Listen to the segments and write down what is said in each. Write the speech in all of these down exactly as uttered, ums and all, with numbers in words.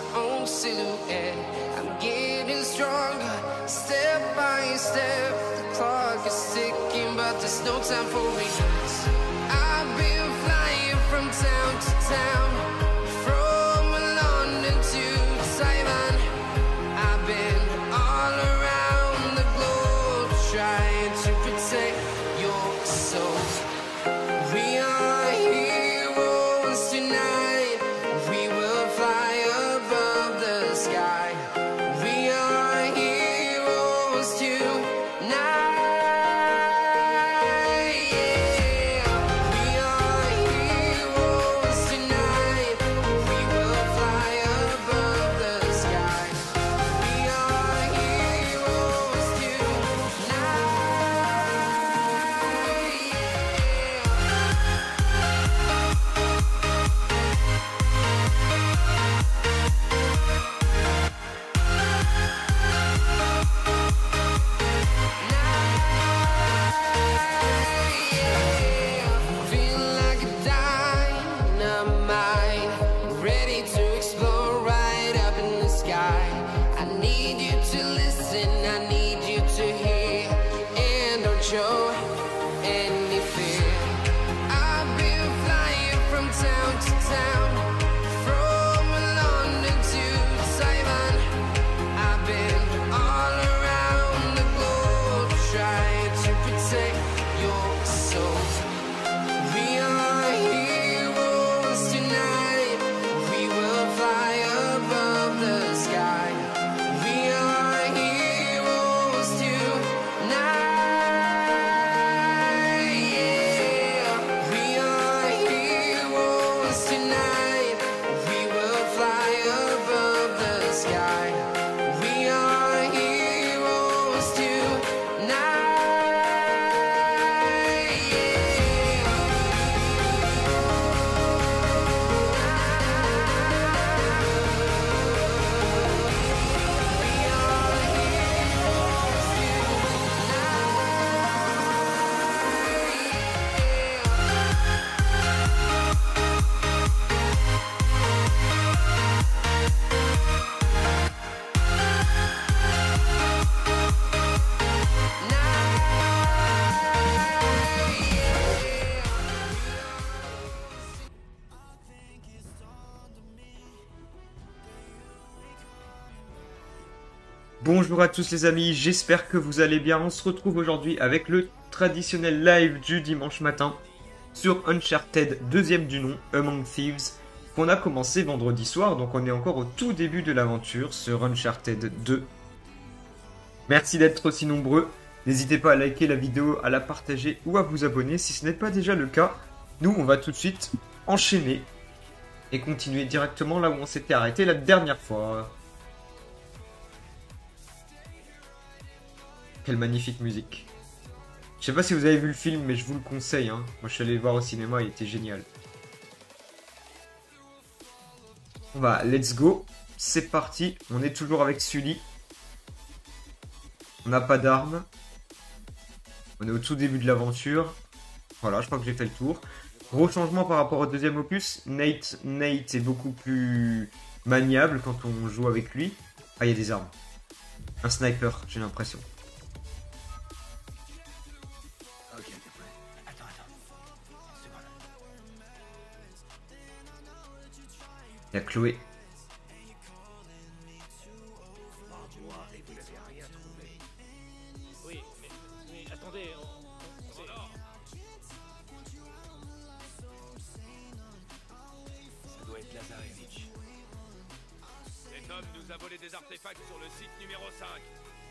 own silhouette. I'm getting stronger, step by step. The clock is ticking, but there's no time for regrets. I've been flying from town to town, from London to Taiwan. I've been all around the globe trying to protect your soul. We are heroes tonight. We will fly above the sky. We are heroes tonight. Yeah. We are heroes tonight. We will fly above the sky. We are heroes tonight. Feel like a dynamite, ready to explode right up in the sky. I need you to listen, I need you to hear, and don't show any fear. I've been flying from town to town, from London to Taiwan. I've been all around the globe trying to protect your soul. We are heroes tonight. We will fly above the sky. We are heroes tonight. Yeah. We are heroes tonight. We will fly above the sky. We are heroes tonight. Bonjour à tous les amis, j'espère que vous allez bien. On se retrouve aujourd'hui avec le traditionnel live du dimanche matin sur Uncharted, deuxième du nom, Among Thieves, qu'on a commencé vendredi soir, donc on est encore au tout début de l'aventure sur Uncharted deux. Merci d'être aussi nombreux, n'hésitez pas à liker la vidéo, à la partager ou à vous abonner si ce n'est pas déjà le cas. Nous, on va tout de suite enchaîner et continuer directement là où on s'était arrêté la dernière fois. Quelle magnifique musique. Je sais pas si vous avez vu le film, mais je vous le conseille. Hein. Moi, je suis allé le voir au cinéma, il était génial. On va, let's go. C'est parti. On est toujours avec Sully. On n'a pas d'armes. On est au tout début de l'aventure. Voilà, je crois que j'ai fait le tour. Gros changement par rapport au deuxième opus. Nate, Nate est beaucoup plus maniable quand on joue avec lui. Ah, il y a des armes. Un sniper, j'ai l'impression. Il y a Chloé. Oui, mais, mais attendez, on... c'est... Ça doit être Lazarevich. Cet homme nous a volé des artefacts sur le site numéro cinq.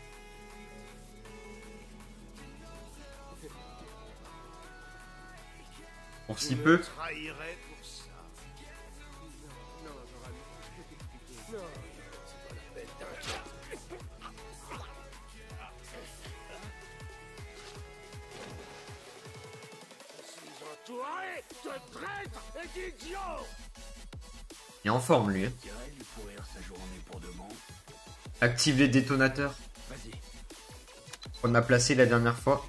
Pour si peu. Trahirait pour ça. Non, j'aurais expliqué. Non, C'est pas la peine d'inquiéter. je suis entouré de traîtres et d'idiots. Il est en forme lui. Hein. Dirait lui pourrir sa journée pour de bon. Active les détonateurs. Vas-y. On a placé la dernière fois.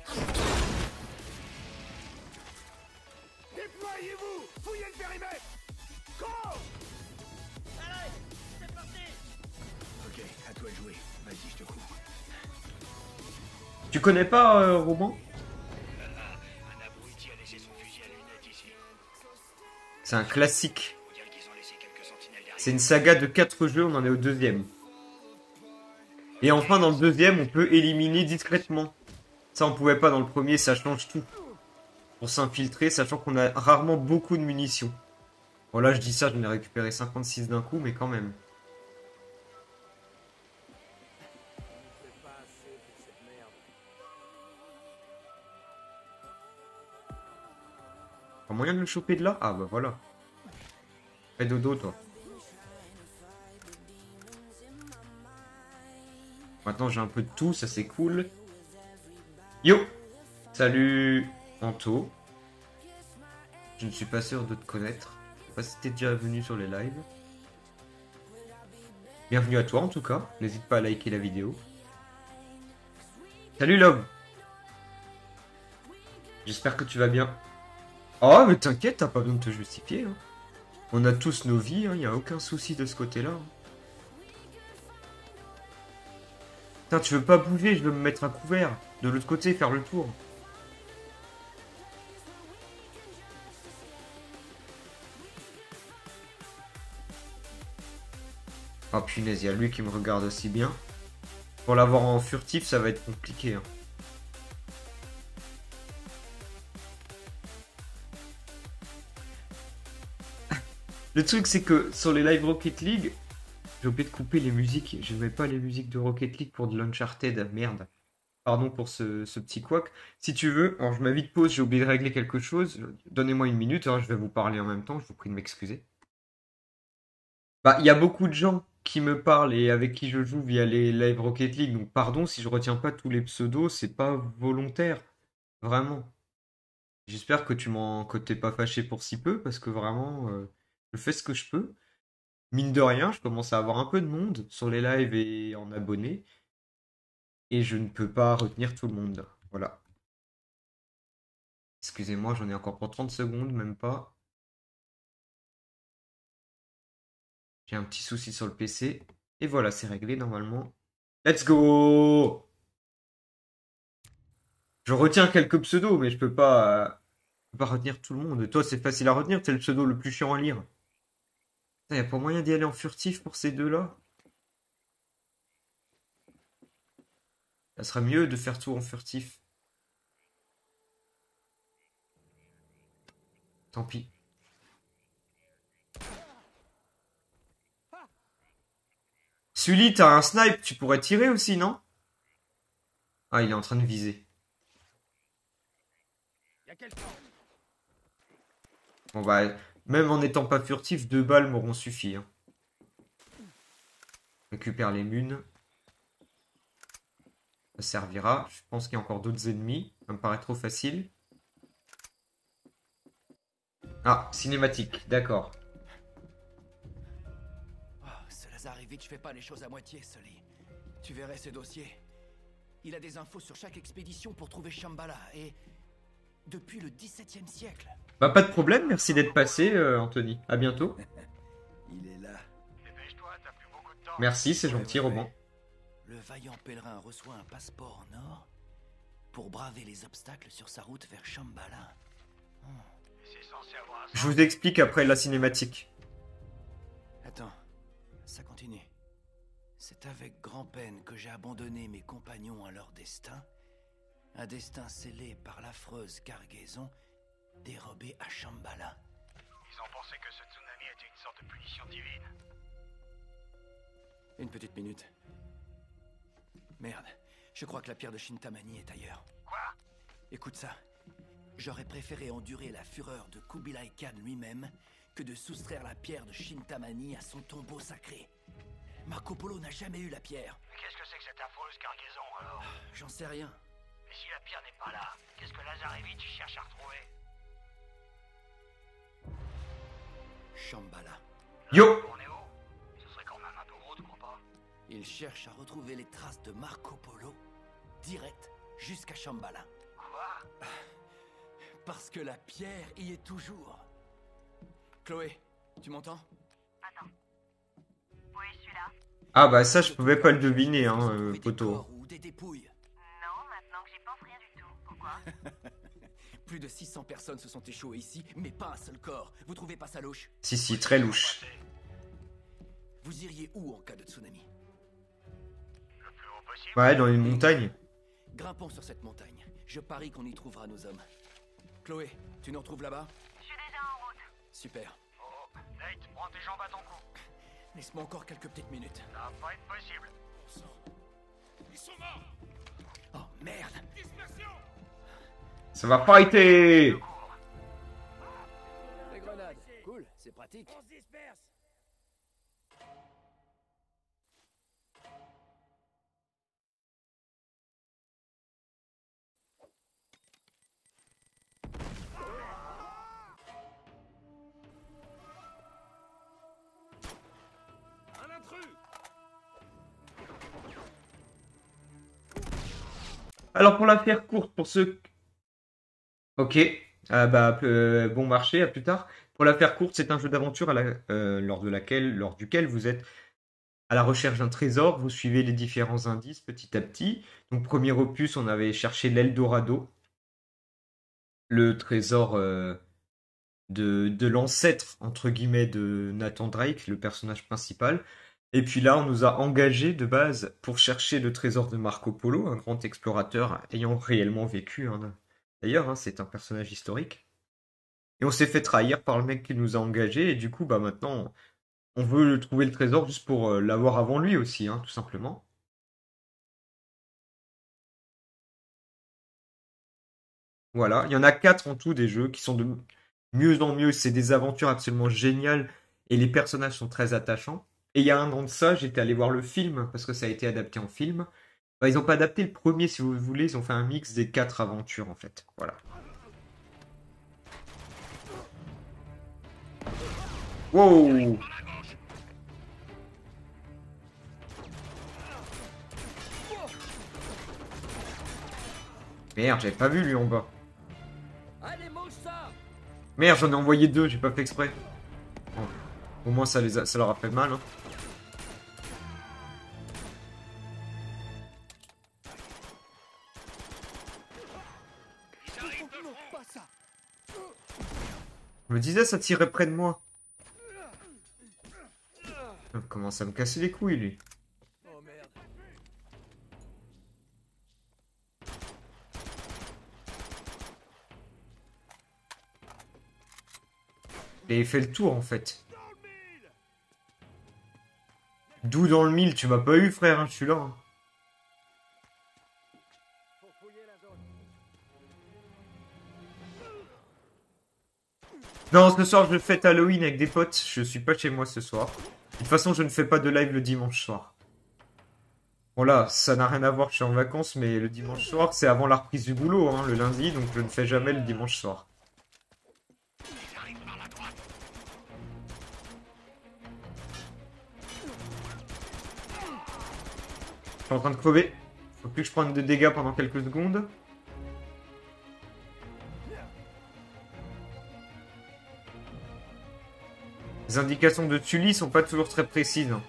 Déployez-vous. Fouillez le périmètre. Go. Allez, c'est parti. Tu connais pas, euh, Roman? Un abruti a laissé son fusil à lunettes ici. C'est un classique. Faut dire qu'ils ont laissé quelques sentinelles derrière. C'est une saga de quatre jeux, on en est au deuxième. Et enfin, dans le deuxième, on peut éliminer discrètement. Ça, on pouvait pas dans le premier, ça change tout. Pour s'infiltrer, sachant qu'on a rarement beaucoup de munitions. Bon, là, je dis ça, j'en ai récupéré cinquante-six d'un coup, mais quand même. Pas moyen de le choper de là? Ah, bah voilà. Fais dodo, toi. Maintenant, j'ai un peu de tout, ça c'est cool. Yo! Salut, Anto. Je ne suis pas sûr de te connaître. Je sais pas si t'es déjà venu sur les lives. Bienvenue à toi en tout cas. N'hésite pas à liker la vidéo. Salut Love. J'espère que tu vas bien. Oh mais t'inquiète, t'as pas besoin de te justifier. Hein. On a tous nos vies, il hein, n'y a aucun souci de ce côté-là. Hein. Putain, tu veux pas bouger, je veux me mettre à couvert. De l'autre côté, faire le tour. Oh punaise, il y a lui qui me regarde aussi bien. Pour l'avoir en furtif, ça va être compliqué. Hein. Le truc, c'est que sur les live Rocket League, j'ai oublié de couper les musiques. Je ne mets pas les musiques de Rocket League pour de l'Uncharted. Merde. Pardon pour ce, ce petit couac. Si tu veux, alors je m'invite pause, j'ai oublié de régler quelque chose. Donnez-moi une minute, hein, je vais vous parler en même temps. Je vous prie de m'excuser. Bah, il y a beaucoup de gens qui me parlent et avec qui je joue via les live Rocket League. Donc pardon si je retiens pas tous les pseudos, c'est pas volontaire. Vraiment. J'espère que tu m'en que t'es pas fâché pour si peu, parce que vraiment, euh, je fais ce que je peux. Mine de rien, je commence à avoir un peu de monde sur les lives et en abonnés. Et je ne peux pas retenir tout le monde. Voilà. Excusez-moi, j'en ai encore pour trente secondes, même pas. J'ai un petit souci sur le P C. Et voilà, c'est réglé normalement. Let's go! Je retiens quelques pseudos, mais je peux pas, euh, je peux pas retenir tout le monde. Toi, c'est facile à retenir, c'est le pseudo le plus chiant à lire. Il n'y a pas moyen d'y aller en furtif pour ces deux-là? Ça serait mieux de faire tout en furtif. Tant pis. Sully, t'as un snipe, tu pourrais tirer aussi, non? Ah, il est en train de viser. Bon bah, même en n'étant pas furtif, deux balles m'auront suffi. Hein. Récupère les munes. Ça servira. Je pense qu'il y a encore d'autres ennemis. Ça me paraît trop facile. Ah, cinématique, d'accord. Oh, ce Lazarevitch fait pas les choses à moitié, Sully. Tu verrais ses dossiers. Il a des infos sur chaque expédition pour trouver Shambhala, et... depuis le dix-septième siècle. Bah pas de problème, merci d'être passé, euh, Anthony. À bientôt. Il est là. Dépêche-toi, t'as plus beaucoup de temps. Merci, c'est gentil, Ouais, ouais. Roman. Le vaillant pèlerin reçoit un passeport en or pour braver les obstacles sur sa route vers Shambhala. C'est censé avoir un Je vous explique après la cinématique. Attends, ça continue. C'est avec grand-peine que j'ai abandonné mes compagnons à leur destin. Un destin scellé par l'affreuse cargaison dérobée à Shambhala. Ils ont pensé que ce tsunami était une sorte de punition divine. Une petite minute. Merde, je crois que la pierre de Shintamani est ailleurs. Quoi? Écoute ça. J'aurais préféré endurer la fureur de Kubilai Khan lui-même que de soustraire la pierre de Shintamani à son tombeau sacré. Marco Polo n'a jamais eu la pierre. Mais qu'est-ce que c'est que cette affreuse cargaison alors? J'en sais rien. Et si la pierre n'est pas là, qu'est-ce que Lazarevitch cherche à retrouver? Shambhala. Yo! On est où? Ce serait quand même un peu gros, tu crois pas? Il cherche à retrouver les traces de Marco Polo, direct jusqu'à Shambhala. Quoi? Parce que la pierre y est toujours. Chloé, tu m'entends? Attends. Oui, je suis là. Ah bah ça, je pouvais pas le deviner, hein, euh, Trouver des poteau. corps ou des dépouilles. Non, maintenant que Plus de six cents personnes se sont échouées ici, mais pas un seul corps. Vous trouvez pas ça louche? Si, si, très louche. Vous iriez où en cas de tsunami? Le plus haut possible. Ouais, dans une montagne. Grimpons sur cette montagne. Je parie qu'on y trouvera nos hommes. Chloé, tu nous retrouves là-bas? Je suis déjà en route. Super. Oh, Nate, prends tes jambes à ton cou. Laisse-moi encore quelques petites minutes. Ça va pas être possible. Ils sont morts. Oh merde! Dispersion. Ça va fighter. Les grenades. Cool, c'est pratique. On se disperse. Un intrus. Alors pour la faire courte, pour ceux... Ok, ah bah, euh, bon marché, à plus tard. Pour la faire courte, c'est un jeu d'aventure à la- euh, lors, de laquelle, lors duquel vous êtes à la recherche d'un trésor, vous suivez les différents indices petit à petit. Donc premier opus, on avait cherché l'Eldorado, le trésor euh, de, de l'ancêtre, entre guillemets, de Nathan Drake, le personnage principal. Et puis là, on nous a engagés de base pour chercher le trésor de Marco Polo, un grand explorateur ayant réellement vécu, hein. D'ailleurs, hein, c'est un personnage historique. Et on s'est fait trahir par le mec qui nous a engagés, et du coup, bah maintenant, on veut trouver le trésor juste pour euh, l'avoir avant lui aussi, hein, tout simplement. Voilà, il y en a quatre en tout des jeux qui sont de mieux en mieux, c'est des aventures absolument géniales, et les personnages sont très attachants. Et il y a un an de ça, j'étais allé voir le film, parce que ça a été adapté en film. Bah, ils n'ont pas adapté le premier, si vous voulez, ils ont fait un mix des quatre aventures, en fait. Voilà. Wow! Merde, j'avais pas vu lui en bas. Allez, mange ça. Merde, j'en ai envoyé deux, j'ai pas fait exprès. Bon, au moins ça, les a- ça leur a fait mal, hein. Je me disais, ça tirait près de moi. Il commence à me casser les couilles, lui. Oh merde. Il avait fait le tour, en fait. D'où dans le mille? Tu m'as pas eu, frère, hein, je suis là, hein. Faut fouiller la zone. Non, ce soir, je fête Halloween avec des potes. Je suis pas chez moi ce soir. De toute façon, je ne fais pas de live le dimanche soir. Bon là, ça n'a rien à voir, je suis en vacances, mais le dimanche soir, c'est avant la reprise du boulot, hein, le lundi, donc je ne fais jamais le dimanche soir. Je suis en train de crever. Faut plus que je prenne de dégâts pendant quelques secondes. Les indications de Tully sont pas toujours très précises, hein.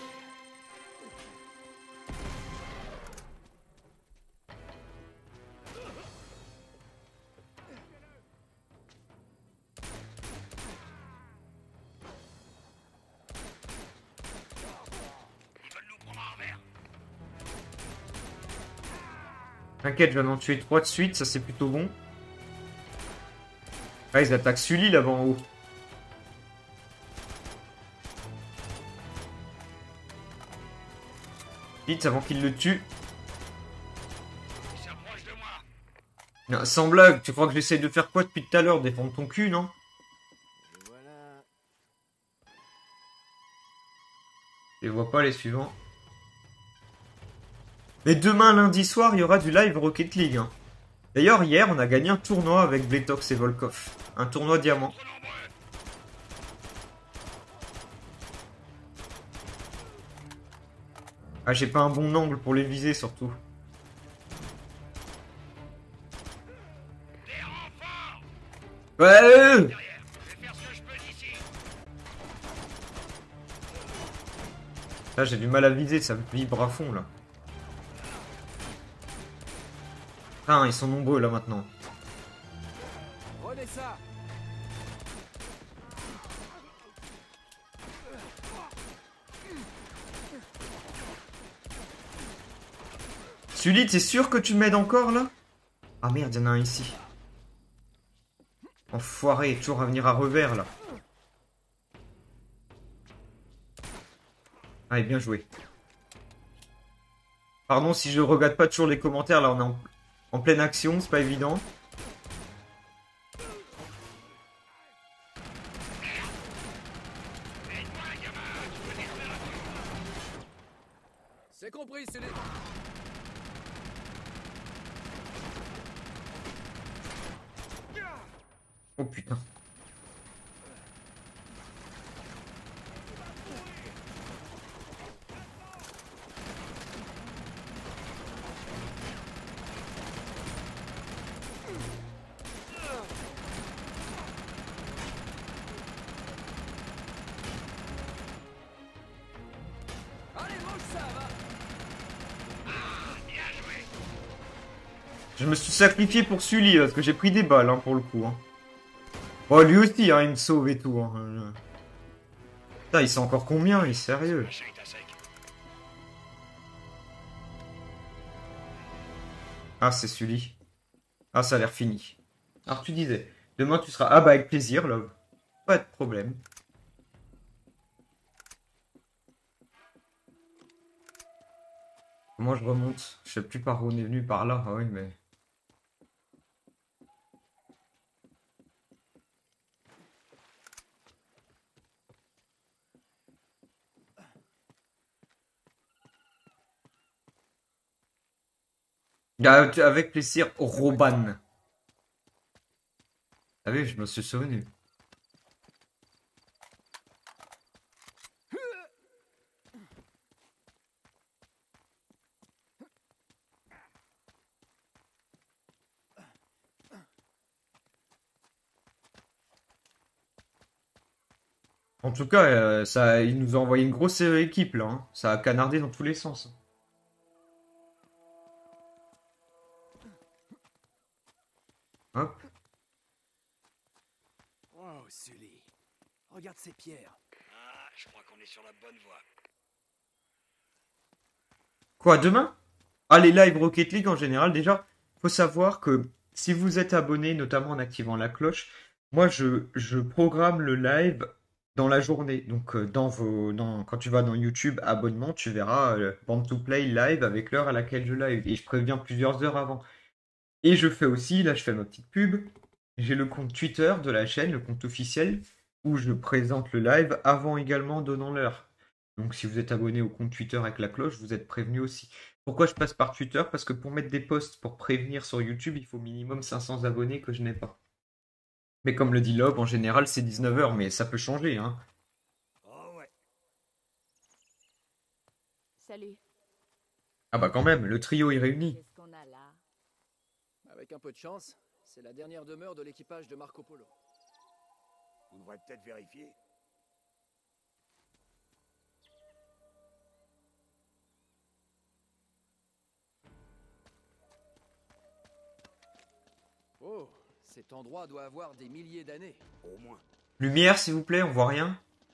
T'inquiète, je viens d'en tuer trois de suite, ça c'est plutôt bon. Ah, ils attaquent Sully là-bas en haut. Vite avant qu'il le tue. Ils s'approchent de moi. Non, sans blague, tu crois que j'essaye de faire quoi depuis tout à l'heure? Défendre ton cul, non? Et voilà. Je les vois pas les suivants. Mais demain, lundi soir, il y aura du live Rocket League, hein. D'ailleurs, hier, on a gagné un tournoi avec Bletox et Volkov. Un tournoi diamant. Trop nombreux. Ah, j'ai pas un bon angle pour les viser, surtout. Des renforts. Ouais! Derrière. Je vais faire ce que je peux d'ici. Là, j'ai du mal à viser, ça me vibre à fond, là. Ah, ils sont nombreux, là, maintenant. ça. Sully, t'es sûr que tu m'aides encore là? Ah merde, y'en a un ici. Enfoiré, toujours à venir à revers là. Allez, bien joué. Pardon si je regarde pas toujours les commentaires, là on est en, en pleine action, c'est pas évident. C'est compris, c'est les... Oh putain. Allez, mange ça, va. Je me suis sacrifié pour Sully parce que j'ai pris des balles hein, pour le coup. Hein. Bon, lui aussi, hein, il me sauve et tout. Hein. Putain, il sait encore combien, il est sérieux. Ah, c'est Sully. Ah, ça a l'air fini. Alors, tu disais, demain tu seras... Ah bah, avec plaisir, love. Pas de problème. Comment je remonte? Je sais plus par où on est venu, par là. Ah oui, mais... Ah, tu- avec plaisir, Roban. Ah oui, je me suis souvenu. En tout cas, euh, ça, il nous a envoyé une grosse euh, équipe là. Hein. Ça a canardé dans tous les sens. Hop. Wow, Sully. Regarde ces pierres. Ah, je crois qu'on est sur la bonne voie. Quoi, demain? Ah, les live Rocket League en général, déjà, faut savoir que si vous êtes abonné, notamment en activant la cloche, moi je, je programme le live dans la journée. Donc, euh, dans vos, dans, quand tu vas dans YouTube, abonnement, tu verras euh, Band to Play live avec l'heure à laquelle je live. Et je préviens plusieurs heures avant. Et je fais aussi, là je fais ma petite pub, j'ai le compte Twitter de la chaîne, le compte officiel, où je présente le live avant également donnant l'heure. Donc si vous êtes abonné au compte Twitter avec la cloche, vous êtes prévenu aussi. Pourquoi je passe par Twitter? Parce que pour mettre des posts pour prévenir sur YouTube, il faut minimum cinq cents abonnés que je n'ai pas. Mais comme le dit Lob, en général c'est dix-neuf heures, mais ça peut changer. Hein. Oh ouais. Salut. Ah bah quand même, le trio est réuni. Qu'est-ce qu'on a là? Avec un peu de chance, c'est la dernière demeure de l'équipage de Marco Polo. Vous devrez peut-être vérifier. Oh, cet endroit doit avoir des milliers d'années. Au moins. Lumière s'il vous plaît, on voit rien.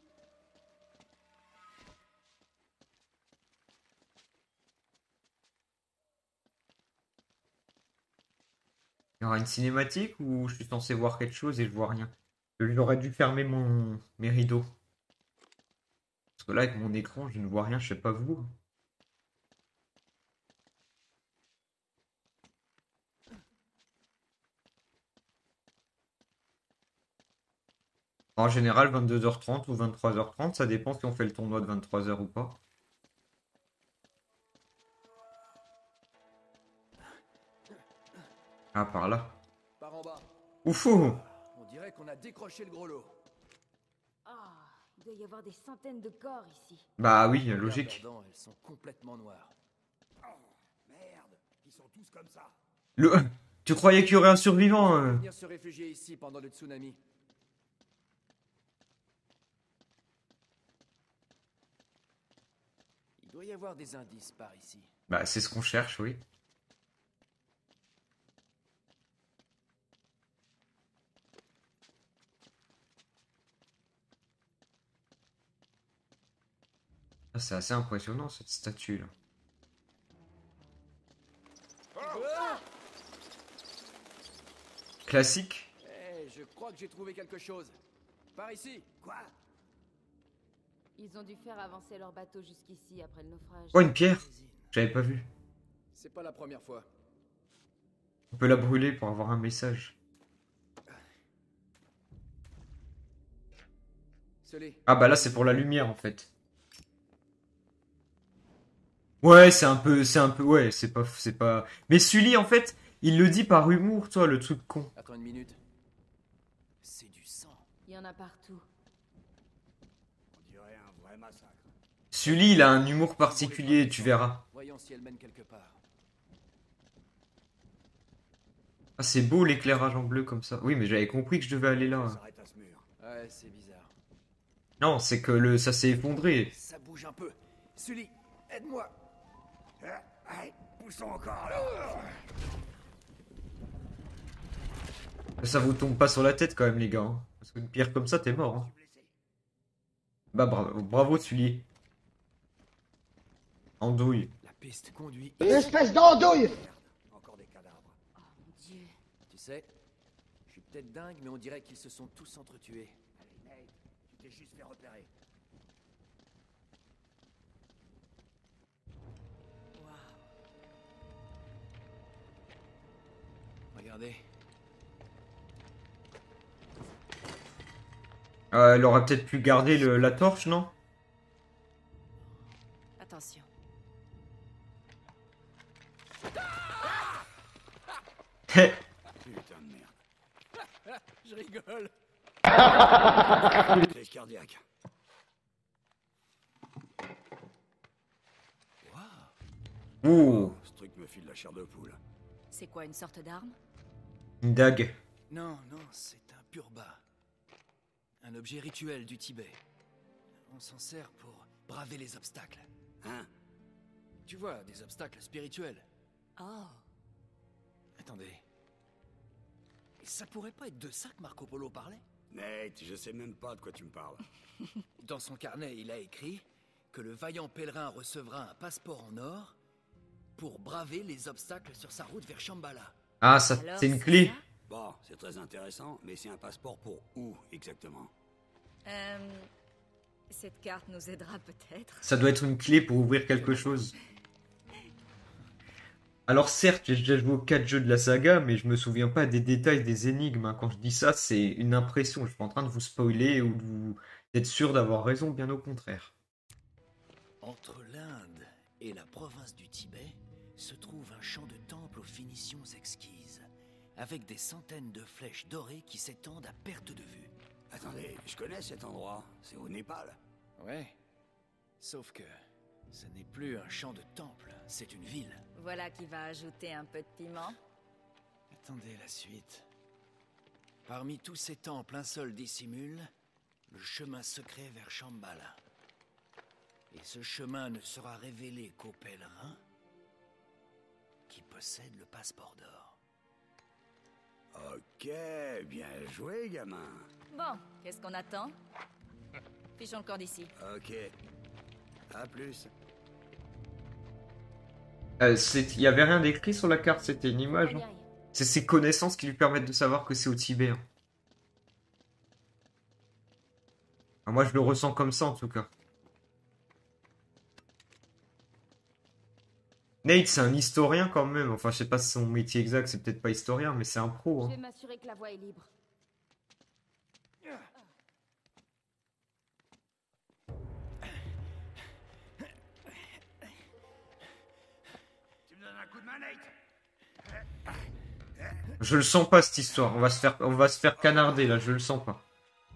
Il y aura une cinématique ou je suis censé voir quelque chose et je vois rien? J'aurais dû fermer mon... mes rideaux. Parce que là, avec mon écran, je ne vois rien, je sais pas vous. En général, vingt-deux heures trente ou vingt-trois heures trente, ça dépend si on fait le tournoi de vingt-trois heures ou pas. Ah, par là. Par en bas. Oufou! On dirait qu'on a décroché le gros lot. Ah, il doit y avoir des centaines de corps ici. Bah oui, Regarde logique. leurs dents, elles sont complètement noires. Merde, ils sont tous comme ça. Le... Tu croyais qu'il y aurait un survivant Ils vont hein venir se réfugier ici pendant le tsunami. Il doit y avoir des indices par ici. Bah, c'est ce qu'on cherche, oui. Ah, c'est assez impressionnant cette statue là. Classique. Eh, je crois que j'ai trouvé quelque chose. Par ici. Quoi? Ils ont dû faire avancer leur bateau jusqu'ici après le naufrage. Oh, une pierre. J'avais pas vu. C'est pas la première fois. On peut la brûler pour avoir un message. Sully. Ah bah là c'est pour la lumière en fait. Ouais, c'est un peu, c'est un peu, ouais, c'est pas, c'est pas. Mais Sully en fait, il le dit par humour, toi, le truc con. Attends une minute. C'est du sang. Il y en a partout. On dirait un vrai massacre. Sully, il a un humour particulier, tu verras. Voyons si elle mène quelque part. Ah, c'est beau l'éclairage en bleu comme ça. Oui, mais j'avais compris que je devais aller On là. s'arrête à ce mur. Ouais, c'est bizarre. Non, c'est que le, ça s'est effondré. Ça bouge un peu. Sully, aide-moi. Ah, allez, poussons encore là. Ça vous tombe pas sur la tête quand même, les gars. hein. Parce qu'une pierre comme ça, t'es mort. hein. Bah bravo, bravo Sully. Andouille. La piste conduit. Espèce d'andouille! Encore des cadavres. Oh mon dieu. Tu sais, je suis peut-être dingue, mais on dirait qu'ils se sont tous entretués. Allez, Nate, tu t'es juste fait repérer. Regardez. Euh, elle aurait peut-être pu garder le- la torche, non? Attention. Heh. Putain de merde. Je rigole. Crise cardiaque. Ouh, Ce truc me file la chair de poule. C'est quoi, une sorte d'arme? une dague. Non, non, c'est un purba. Un objet rituel du Tibet. On s'en sert pour braver les obstacles. Hein? Tu vois, des obstacles spirituels. Oh. Attendez. Ça pourrait pas être de ça que Marco Polo parlait? Nate, je sais même pas de quoi tu me parles. Dans son carnet, il a écrit que le vaillant pèlerin recevra un passeport en or pour braver les obstacles sur sa route vers Shambhala. Ah, ça, Alors, c'est une c'est clé. ça? Bon, c'est très intéressant, mais c'est un passeport pour où exactement? Euh, cette carte nous aidera peut-être. Ça doit être une clé pour ouvrir quelque chose. Alors certes, j'ai déjà joué aux quatre jeux de la saga, mais je me souviens pas des détails des énigmes. hein. Quand je dis ça, c'est une impression. Je suis pas en train de vous spoiler ou de vous- d'être sûr d'avoir raison, bien au contraire. Entre l'Inde et la province du Tibet se trouve un champ de temple aux finitions exquises, avec des centaines de flèches dorées qui s'étendent à perte de vue. Attendez, je connais cet endroit. C'est au Népal. Ouais. Sauf que ce n'est plus un champ de temple, c'est une ville. Voilà qui va ajouter un peu de piment. Attendez la suite. Parmi tous ces temples, un seul dissimule le chemin secret vers Shambhala. Et ce chemin ne sera révélé qu'aux pèlerins qui possèdent le passeport d'or. Ok, bien joué, gamin. Bon, qu'est-ce qu'on attend? Fichons le corps d'ici. Ok. À plus. Euh, c'est- Il y avait rien d'écrit sur la carte, c'était une image. hein. C'est ses connaissances qui lui permettent de savoir que c'est au Tibet. hein. Ah, moi, je le ressens comme ça, en tout cas. Nate, c'est un historien quand même. Enfin, je sais pas si son métier exact, c'est peut-être pas historien, mais c'est un pro. Je hein. vais m'assurer que la voie est libre. Tu me donnes un coup de main, Nate? Je le sens pas, cette histoire. On va se faire, on va se faire canarder, là. Je le sens pas.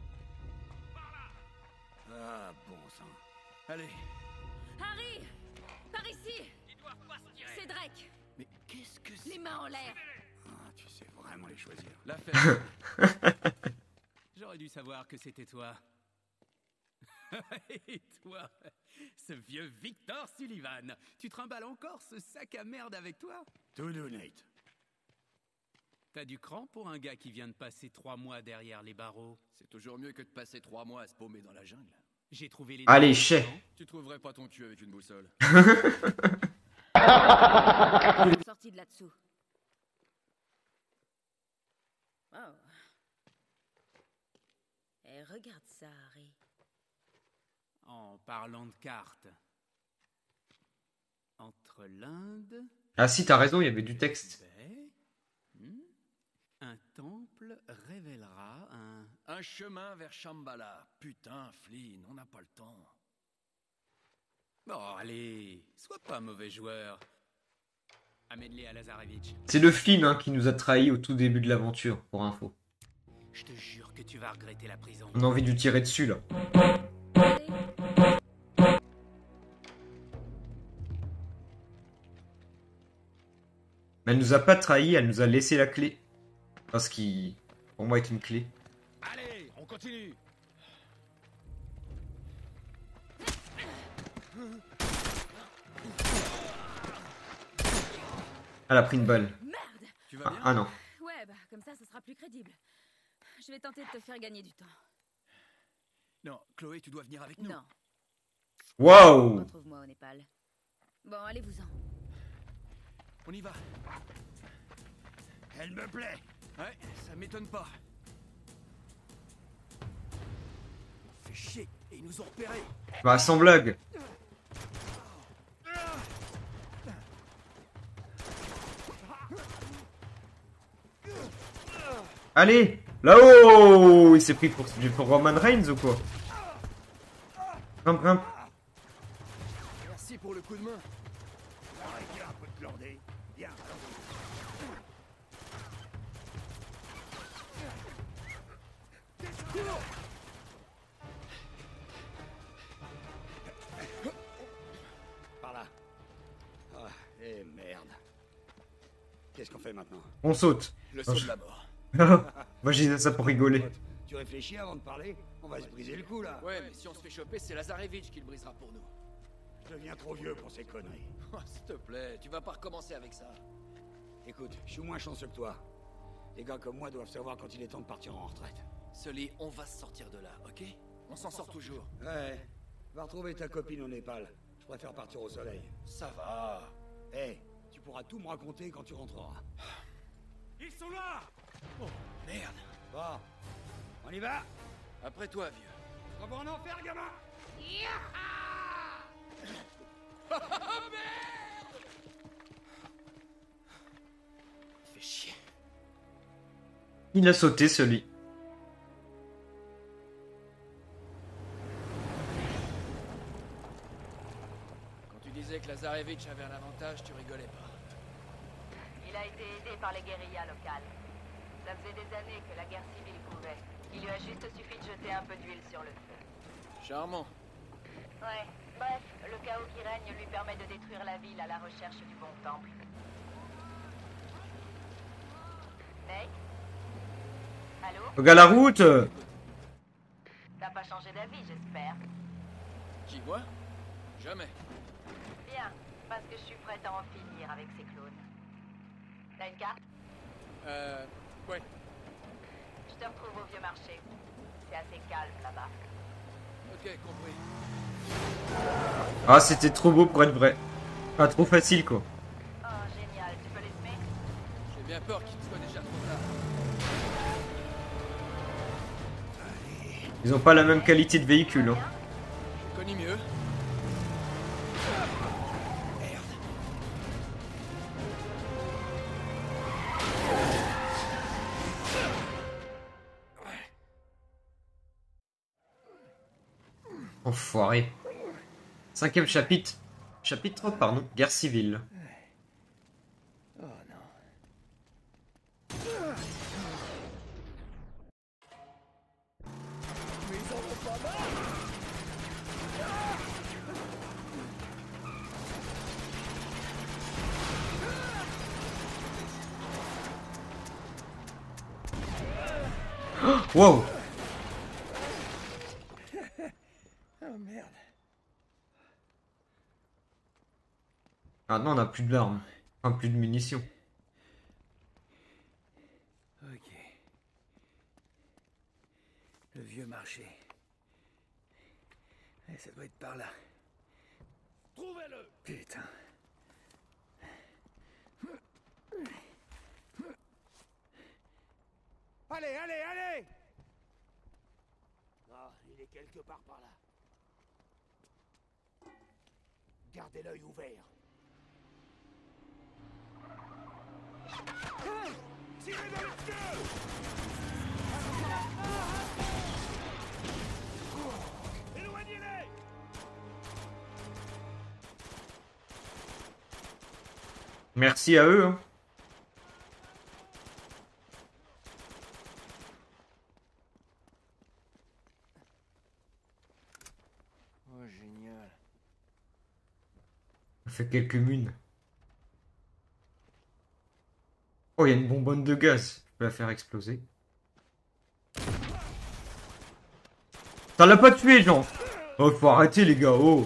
Ah, bon sang. Allez, Harry! Par ici! C'est Drake! mais qu'est-ce que Les c'est? mains en l'air! Ah, tu sais vraiment les choisir. L'affaire. J'aurais dû savoir que c'était toi. Et toi, ce vieux Victor Sullivan, tu trimbales encore ce sac à merde avec toi? Tout doux, Nate. T'as du cran pour un gars qui vient de passer trois mois derrière les barreaux. C'est toujours mieux que de passer trois mois à se paumer dans la jungle. J'ai trouvé les... Allez, chais. Tu trouverais pas ton cul avec une boussole. Sorti de là-dessous. Oh. Et regarde ça, Harry. En parlant de cartes. Entre l'Inde... Ah si, t'as raison, il y avait du texte. Hmm, un temple révélera un... Un chemin vers Shambhala. Putain, Flynn, on n'a pas le temps. Bon, allez, sois pas mauvais joueur. Amène-les à Lazarevitch. C'est le film hein, qui nous a trahis au tout début de l'aventure, pour info. Je te jure que tu vas regretter la prison. On a envie de lui tirer dessus, là. Mais elle nous a pas trahis, elle nous a laissé la clé. Parce qu'il, pour moi, est une clé. Allez, on continue. Elle a pris une balle. Merde! Tu vas Ah, bien? ah non. Ouais, bah comme ça, ce sera plus crédible. Je vais tenter de te faire gagner du temps. Non, Chloé, tu dois venir avec nous. Non. Waouh! Retrouve-moi au Népal. Bon, allez-vous-en. On y va. Elle me plaît. Ouais, ça m'étonne pas. Fait chier, et ils nous ont repérés. Bah, sans blague. Allez! Là-haut! Il s'est pris pour, pour Roman Reigns ou quoi? Grimpe, grimpe. Merci pour le coup de main. Arrêtez un peu de glander. Viens. Par là. Ah, eh merde. Qu'est-ce qu'on fait maintenant? On saute. Le saut de la mort. Moi, j'ai dit ça pour rigoler. Tu réfléchis avant de parler? On va se briser le cou là. Ouais, mais si on se fait choper, c'est Lazarevitch qui le brisera pour nous. Je deviens trop vieux pour ces conneries. Oh, s'il te plaît, tu vas pas recommencer avec ça. Écoute, je suis moins chanceux que toi. Les gars comme moi doivent savoir quand il est temps de partir en retraite. Sully, on va se sortir de là, ok? On s'en sort toujours. Ouais. Va retrouver ta copine au Népal. Je préfère partir au soleil. Ça va. Eh, tu pourras tout me raconter quand tu rentreras. Ils sont là! Oh, merde. Bon, on y va? Après toi, vieux. On va en enfer, gamin! Fais chier. Il a sauté, celui. Quand tu disais que Lazarevitch avait un avantage, tu rigolais pas. Il a été aidé par les guérillas locales. Ça faisait des années que la guerre civile couvait. Il lui a juste suffi de jeter un peu d'huile sur le feu. Charmant. Ouais, bref, le chaos qui règne lui permet de détruire la ville à la recherche du bon temple. Nate? Allô? Regarde la route! T'as pas changé d'avis, j'espère. Qui voit? Jamais. Bien, parce que je suis prête à en finir avec ces clones. T'as une carte? Euh... Ouais. Je te retrouve au vieux marché. C'est assez calme là-bas. Ok, compris. Ah, c'était trop beau pour être vrai. Pas trop facile, quoi. Oh, génial, tu peux les semer? J'ai bien peur qu'il soit déjà trop tard. Ils ont pas la même qualité de véhicule. Hein. J'ai connu mieux. Enfoiré. Cinquième chapitre. Chapitre, pardon. Guerre civile. Oh non. Mais ils en ont pas marre! Wow! Oh merde. Maintenant, on a plus d'armes. Enfin, plus de munitions. Ok. Le vieux marché. Et ça doit être par là. Trouvez-le! Putain. Allez, allez, allez! Ah, il est quelque part par là. Gardez l'œil ouvert. Ah, tirez dans le feu! Éloignez-les! Merci à eux. Hein. Oh, génial. On fait quelques munes. Oh, il y a une bonbonne de gaz. Je peux la faire exploser. Ça l'a pas tué, Jean. Oh, faut arrêter, les gars. Oh.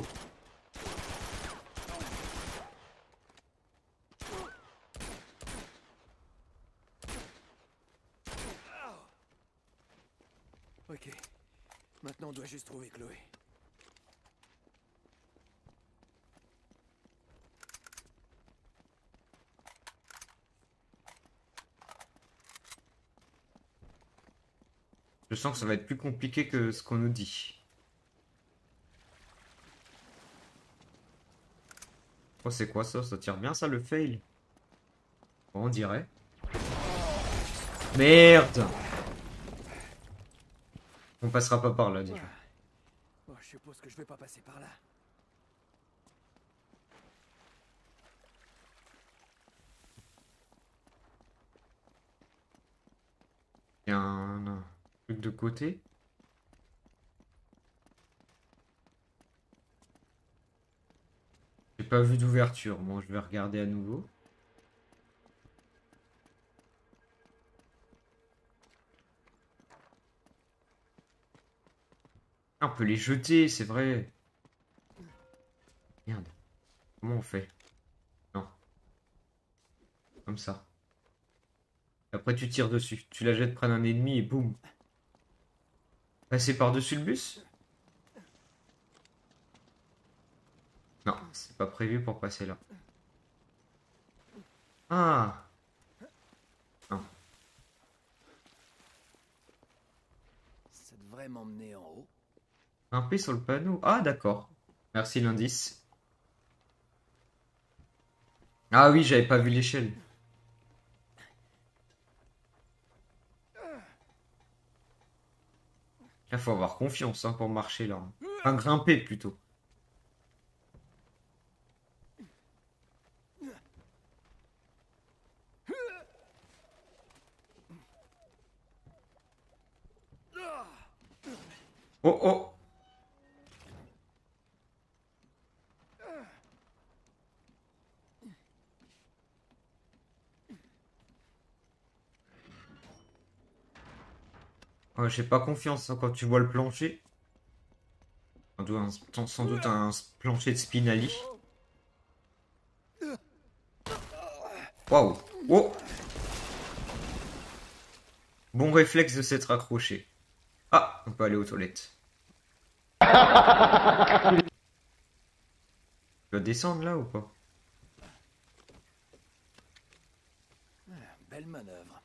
Ok. Maintenant, on doit juste trouver Chloé. Je sens que ça va être plus compliqué que ce qu'on nous dit. Oh, c'est quoi ça? Ça tire bien ça, le fail? Bon, on dirait. Merde! On passera pas par là, déjà. Oh, je suppose que je vais pas passer par là. Il y a un, un truc de côté. J'ai pas vu d'ouverture. Bon, je vais regarder à nouveau. Ah, on peut les jeter, c'est vrai. Merde. Comment on fait? Non. Comme ça. Après, tu tires dessus. Tu la jettes près d'un ennemi et boum. Passer par-dessus le bus? Non, c'est pas prévu pour passer là. Ah! Non. Ça devrait m'emmener en haut. Grimper sur le panneau. Ah, d'accord. Merci l'indice. Ah oui, j'avais pas vu l'échelle. Là, faut avoir confiance hein, pour marcher là. Enfin, grimper plutôt. Oh oh! Oh, j'ai pas confiance hein, quand tu vois le plancher. Sans doute un, sans doute un plancher de Spinali. Waouh! Oh! Bon réflexe de s'être accroché. Ah! On peut aller aux toilettes. Tu vas descendre là ou pas? Belle manœuvre.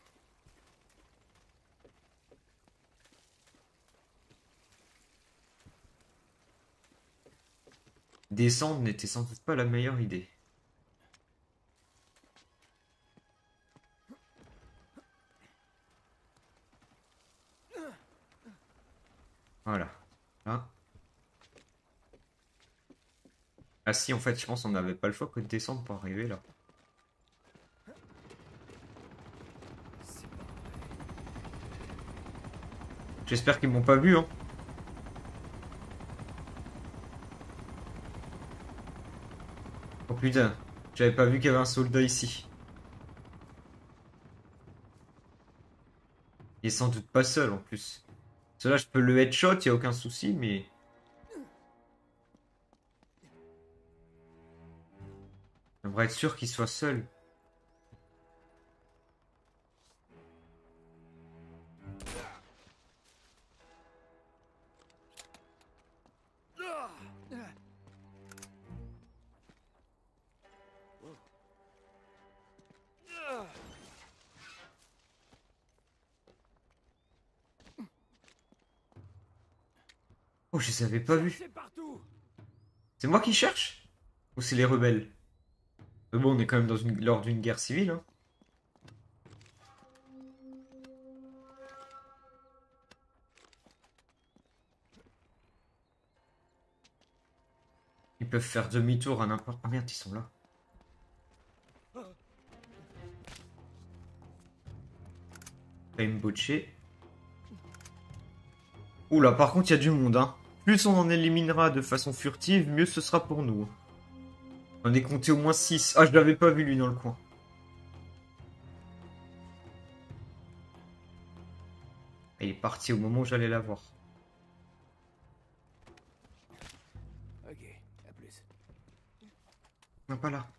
Descendre n'était sans doute pas la meilleure idée. Voilà. Là. Ah si, en fait, je pense qu'on n'avait pas le choix que de descendre pour arriver là. J'espère qu'ils m'ont pas vu, hein. Oh putain, j'avais pas vu qu'il y avait un soldat ici. Il est sans doute pas seul en plus. Cela, je peux le headshot, y a aucun souci, mais... J'aimerais être sûr qu'il soit seul. Oh, je les avais pas vus. C'est partout. C'est moi qui cherche? Ou c'est les rebelles? Mais bon, on est quand même dans une... lors d'une guerre civile. Hein. Ils peuvent faire demi-tour à n'importe... Ah merde, ils sont là. Time botché. Oula, par contre, il y a du monde, hein. Plus on en éliminera de façon furtive, mieux ce sera pour nous. On est compté au moins six. Ah, je l'avais pas vu, lui, dans le coin. Il est parti au moment où j'allais la voir. Ok, à plus. Non, pas là.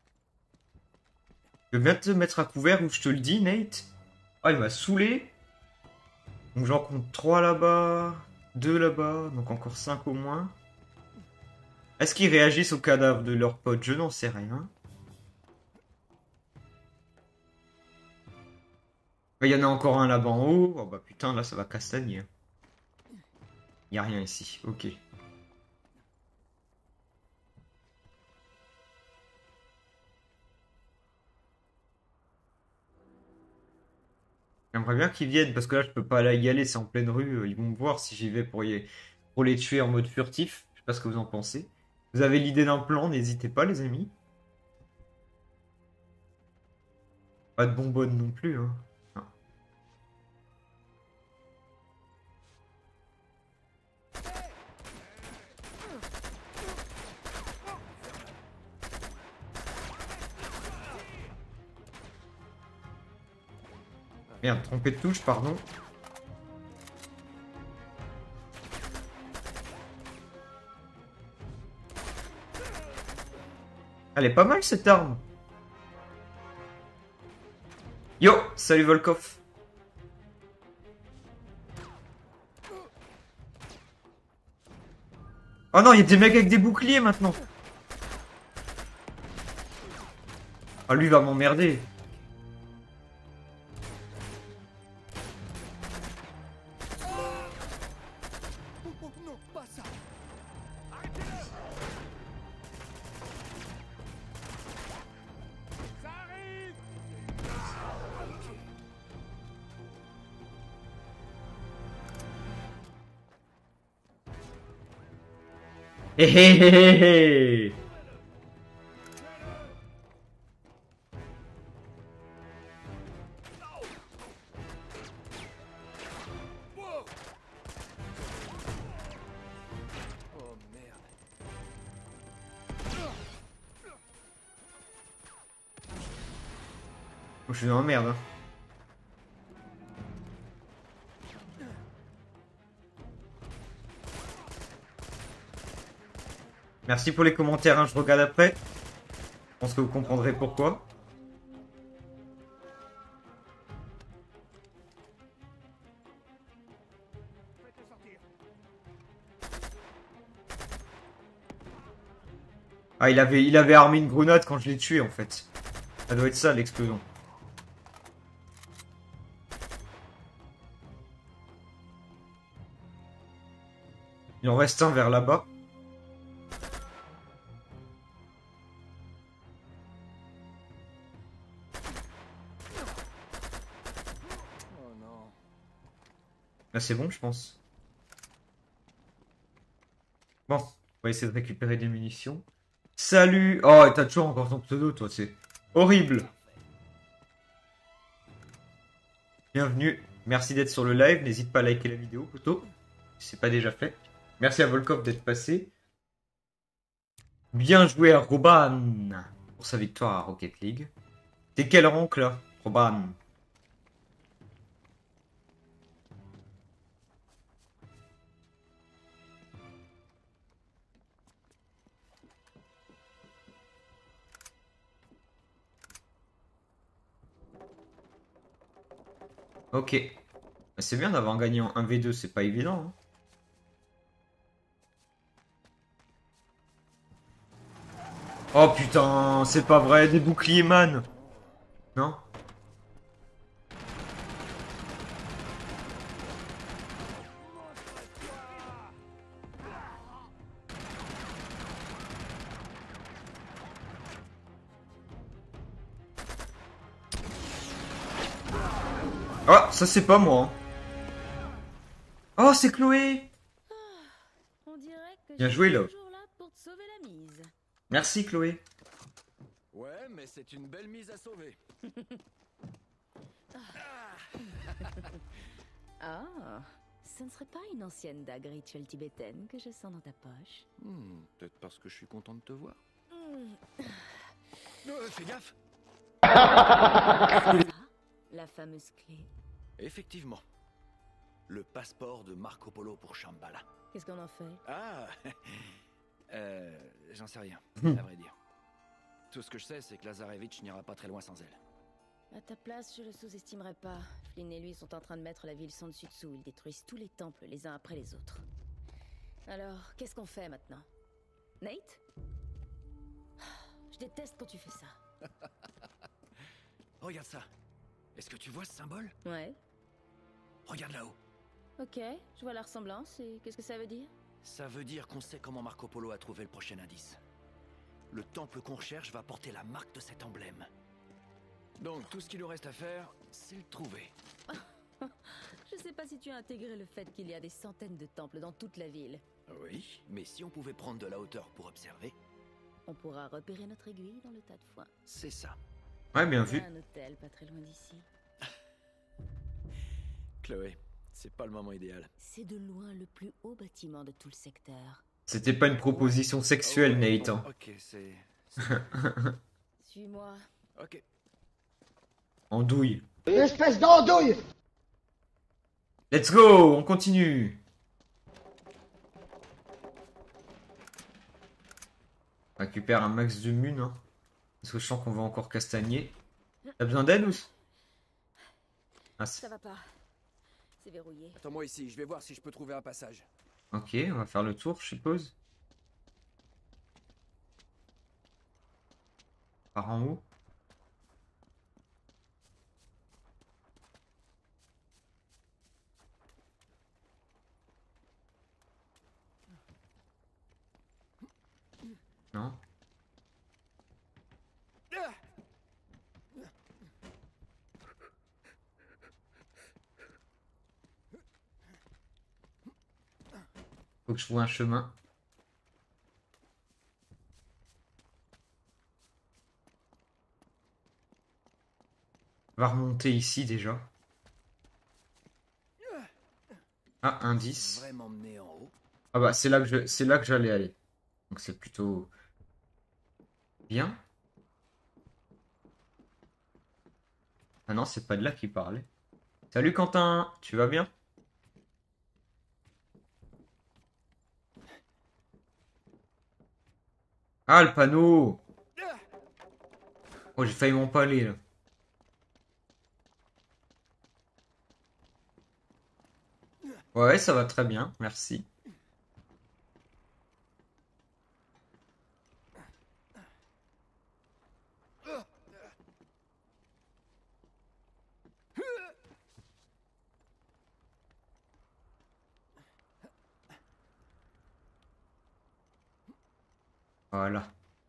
Je veux bien te mettre à couvert ou je te le dis, Nate. Ah, il m'a saoulé. Donc j'en compte trois là-bas, deux là-bas, donc encore cinq au moins. Est-ce qu'ils réagissent au cadavre de leur pote? Je n'en sais rien. Il y en a encore un là-bas en haut. Oh bah putain, là ça va castagner. Il n'y a rien ici, ok. J'aimerais bien qu'ils viennent, parce que là je peux pas y aller, c'est en pleine rue. Ils vont me voir si j'y vais pour, y... pour les tuer en mode furtif. Je sais pas ce que vous en pensez. Vous avez l'idée d'un plan, n'hésitez pas les amis. Pas de bonbonne non plus, hein. Non. Merde, trompé de touche, pardon. Elle est pas mal cette arme. Yo, salut Volkov. Oh non, il y a des mecs avec des boucliers maintenant. Ah, lui va m'emmerder. Hé hé hé hé hé. Oh merde. Je suis dans la merde. Hein. Merci pour les commentaires, hein, je regarde après. Je pense que vous comprendrez pourquoi. Ah, il avait, il avait armé une grenade quand je l'ai tué en fait. Ça doit être ça l'explosion. Il en reste un vers là-bas. Là c'est bon je pense. Bon, on va essayer de récupérer des munitions. Salut. Oh, et t'as toujours encore ton pseudo toi, c'est horrible. Bienvenue, merci d'être sur le live. N'hésite pas à liker la vidéo plutôt, si c'est pas déjà fait. Merci à Volkov d'être passé. Bien joué à Roban pour sa victoire à Rocket League. T'es quel rank là, Roban? Ok. C'est bien d'avoir gagné en un v deux, c'est pas évident. Hein. Oh putain, c'est pas vrai, des boucliers man. Non? Oh, ça c'est pas moi. Oh, c'est Chloé. On dirait que Bien je joué, suis là. toujours là pour te sauver la mise. Merci Chloé. Ouais, mais c'est une belle mise à sauver. Ah, ce ne serait pas une ancienne dague rituelle tibétaine que je sens dans ta poche. Hmm, peut-être parce que je suis content de te voir. Hmm. Euh, fais gaffe. Ah, la fameuse clé. Effectivement. Le passeport de Marco Polo pour Shambhala. Qu'est-ce qu'on en fait? Ah euh, J'en sais rien, à vrai dire. Tout ce que je sais, c'est que Lazarevitch n'ira pas très loin sans elle. À ta place, je le sous-estimerais pas. Flynn et lui sont en train de mettre la ville sans dessus dessous. Ils détruisent tous les temples les uns après les autres. Alors, qu'est-ce qu'on fait maintenant? Nate? Je déteste quand tu fais ça. Regarde ça. Est-ce que tu vois ce symbole? Ouais. Regarde là-haut. Ok, je vois la ressemblance et qu'est-ce que ça veut dire? Ça veut dire qu'on sait comment Marco Polo a trouvé le prochain indice. Le temple qu'on recherche va porter la marque de cet emblème. Donc tout ce qu'il nous reste à faire, c'est le trouver. Je sais pas si tu as intégré le fait qu'il y a des centaines de temples dans toute la ville. Oui, mais si on pouvait prendre de la hauteur pour observer, On pourra repérer notre aiguille dans le tas de foin. c'est ça. Ouais, bien Il y vu. a un hôtel pas très loin d'ici. Chloé, c'est pas le moment idéal. C'est de loin le plus haut bâtiment de tout le secteur. C'était pas une proposition sexuelle, Oh, ouais, Nate. bon, hein. ok, c'est... Suis-moi. Ok. Andouille. Espèce d'andouille! Let's go, on continue. On récupère un max de mun, hein. Parce que je sens qu'on va encore castagner. T'as besoin d'aide ou? Ah, c'est- Ça va pas. C'est verrouillé. Attends-moi ici, je vais voir si je peux trouver un passage. Ok, on va faire le tour, je suppose. Par en haut. Non. Faut que je trouve un chemin. On va remonter ici déjà. Ah, indice. Vraiment mené en haut. Ah bah c'est là que je, c'est là que j'allais aller. Donc c'est plutôt bien. Ah non, c'est pas de là qu'il parlait. Salut Quentin, tu vas bien? Ah le panneau. Oh j'ai failli m'empaler là. Ouais, ça va très bien, merci. Voilà.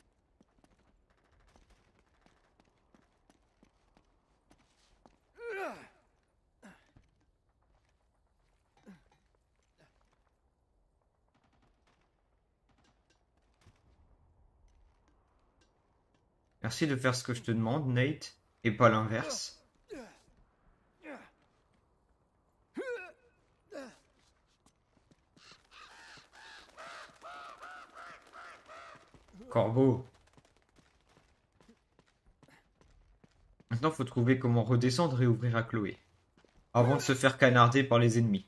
Merci de faire ce que je te demande, Nate, et pas l'inverse. Corbeau. Maintenant, faut trouver comment redescendre et ouvrir à Chloé. Avant de se faire canarder par les ennemis.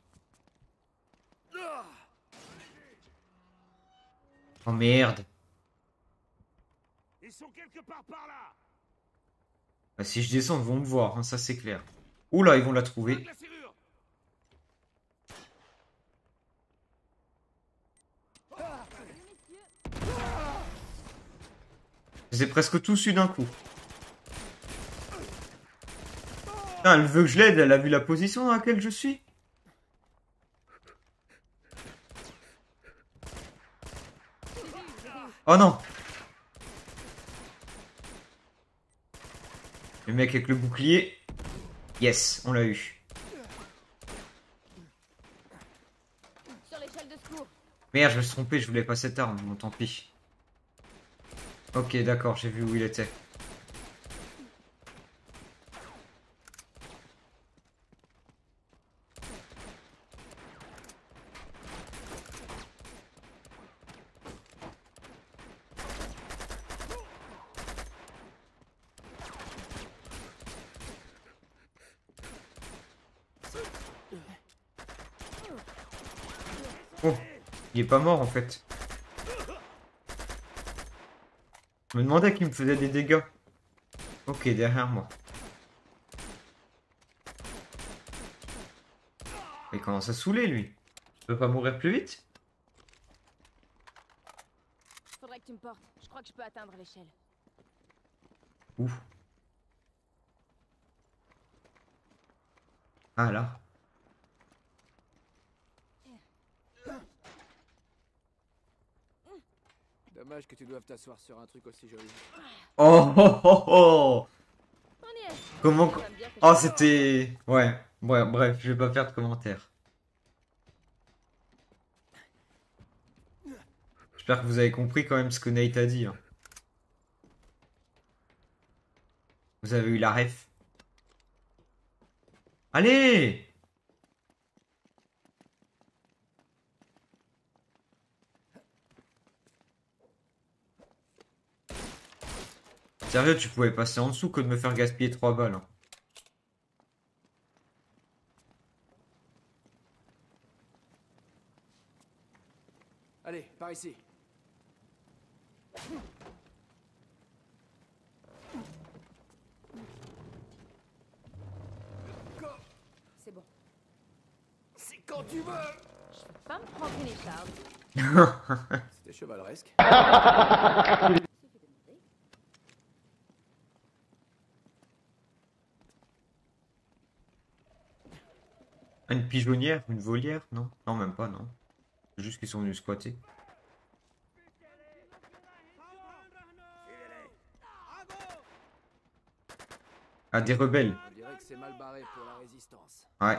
Oh merde. Ils sont quelque part par là. Bah, si je descends, ils vont me voir, hein, ça c'est clair. Oula, ils vont la trouver. La serrure. Je les ai presque tous eu d'un coup. Putain, elle veut que je l'aide, elle a vu la position dans laquelle je suis. Oh non. Le mec avec le bouclier. Yes, on l'a eu. Merde, je me suis trompé, je voulais pas cette arme. Bon, tant pis. Ok, d'accord, j'ai vu où il était. Oh, il est pas mort en fait. Je me demandais qu'il me faisait des dégâts. Ok, derrière moi. Il commence à saouler lui. Je peux pas mourir plus vite? Faudrait que tu me portes. Je crois que je peux atteindre l'échelle. Où? Ah là. Dommage que tu doives t'asseoir sur un truc aussi joli. Oh oh oh oh. On y est. Comment... Ça va me dire que Oh je- c'était... Ouais, ouais, bref, je vais pas faire de commentaires. J'espère que vous avez compris quand même ce que Nate a dit. Hein. Vous avez eu la ref. Allez! Sérieux, tu pouvais passer en dessous que de me faire gaspiller trois balles. Hein. Allez, par ici. C'est bon. C'est quand tu veux. Je peux pas me prendre une écharpe. C'était chevaleresque. Suffit de demander. Une pigeonnière? Une volière? Non? Non, même pas, non. C'est juste qu'ils sont venus squatter. Ah, des rebelles. On dirait que c'est mal barré pour la résistance. Ouais.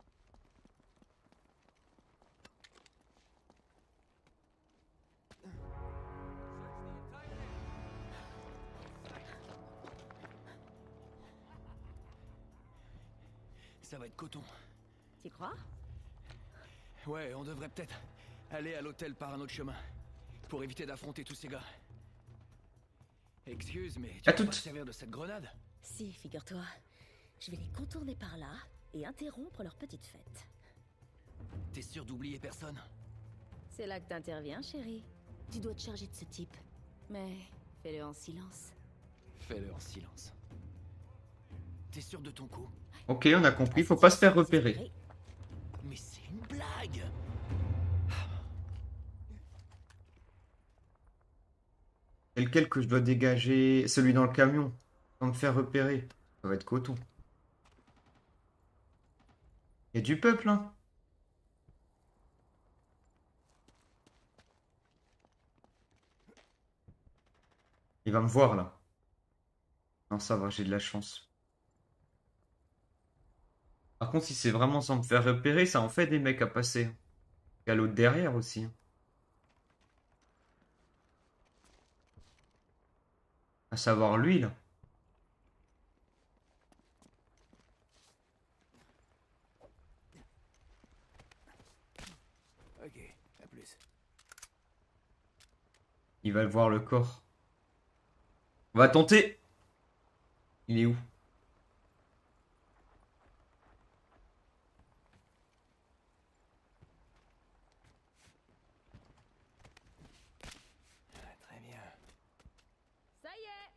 Ça va être coton. Tu crois? Ouais, on devrait peut-être aller à l'hôtel par un autre chemin. Pour éviter d'affronter tous ces gars. Excuse, mais tu À vas toutes. pas te servir de cette grenade? Si, figure-toi. Je vais les contourner par là et interrompre leur petite fête. T'es sûr d'oublier personne? C'est là que t'interviens, chérie. Tu dois te charger de ce type. Mais fais-le en silence. Fais-le en silence. T'es sûr de ton coup? Ok, on a compris, faut pas se faire repérer. Mais c'est une blague! C'est lequel que je dois dégager? Celui dans le camion. Sans me faire repérer. Ça va être coton. Il y a du peuple, hein. Il va me voir, là. Non, ça va, j'ai de la chance. Par contre, si c'est vraiment sans me faire repérer, ça en fait des mecs à passer. Il y a l'autre derrière aussi. À savoir lui, là. Ok, à plus. Il va voir le corps. On va tenter. Il est où? Très bien. Ça y est!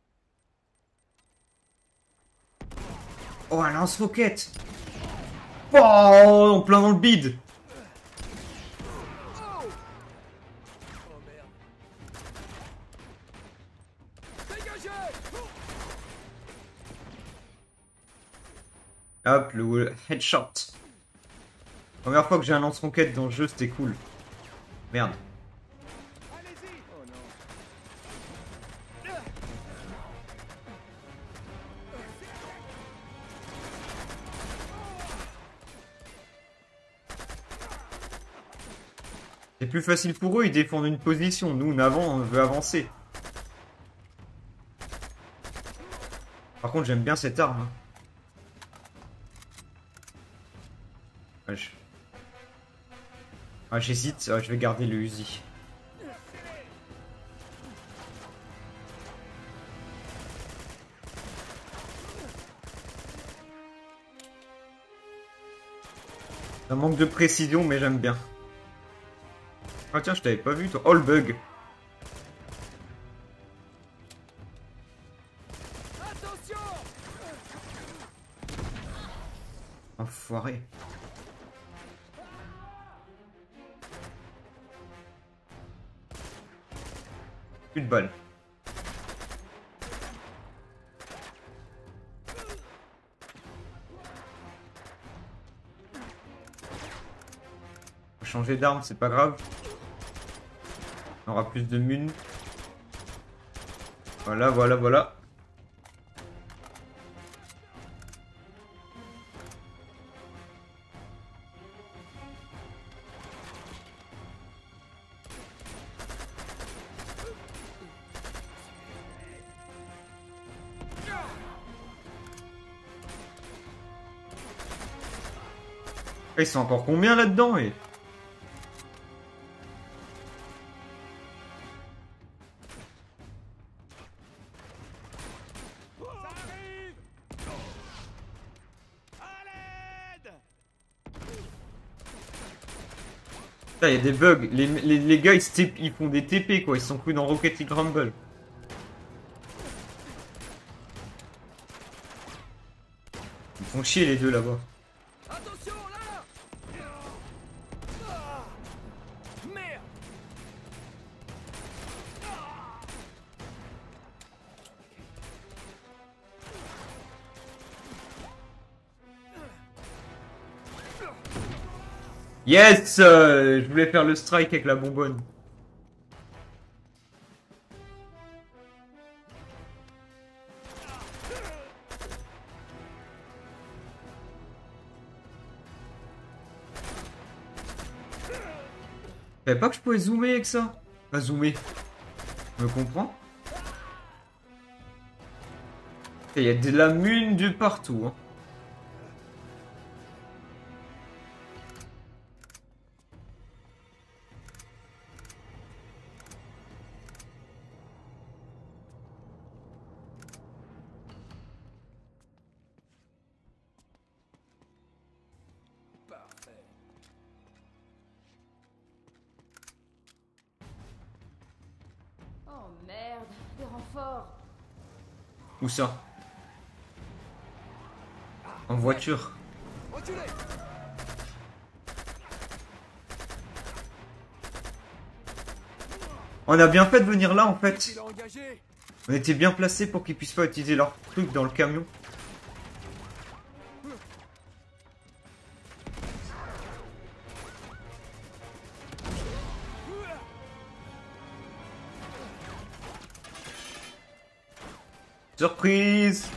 Oh, un lance-roquette! Oh, en plein dans le bide! Oh merde. Dégagez! Hop, le headshot. Première fois que j'ai un lance-roquette dans le jeu, c'était cool. Merde. Allez-y! Oh non. J'ai C'est plus facile pour eux, ils défendent une position. Nous, en avant, on veut avancer. Par contre, j'aime bien cette arme. Ouais, je... ah, j'hésite, ah, je vais garder le Uzi. Ça manque de précision, mais j'aime bien. Ah tiens, je t'avais pas vu toi. Oh le bug. Enfoiré. Plus de balles. Changer d'arme, c'est pas grave. On aura plus de mun. Voilà, voilà, voilà. Et ils sont encore combien là-dedans et... il y a des bugs, les, les, les gars ils, ils font des T P quoi, ils sont plus dans Rocket League Rumble. Ils font chier les deux là-bas. Attention là. Ah, merde. Yes, euh, je voulais faire le strike avec la bonbonne. Je savais pas que je pouvais zoomer avec ça. Pas zoomer. Je me comprends. Il y a de la mune de partout. Hein. Oh merde, des renforts. Où ça? En voiture. On a bien fait de venir là en fait. On était bien placés pour qu'ils puissent pas utiliser leur truc dans le camion. Surprise!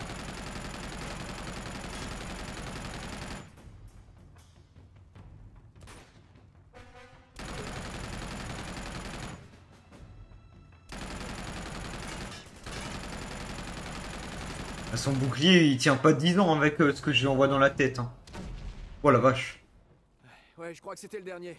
Son bouclier, il tient pas dix ans avec euh, ce que je lui envoie dans la tête. Hein. Oh la vache. Ouais, je crois que c'était le dernier.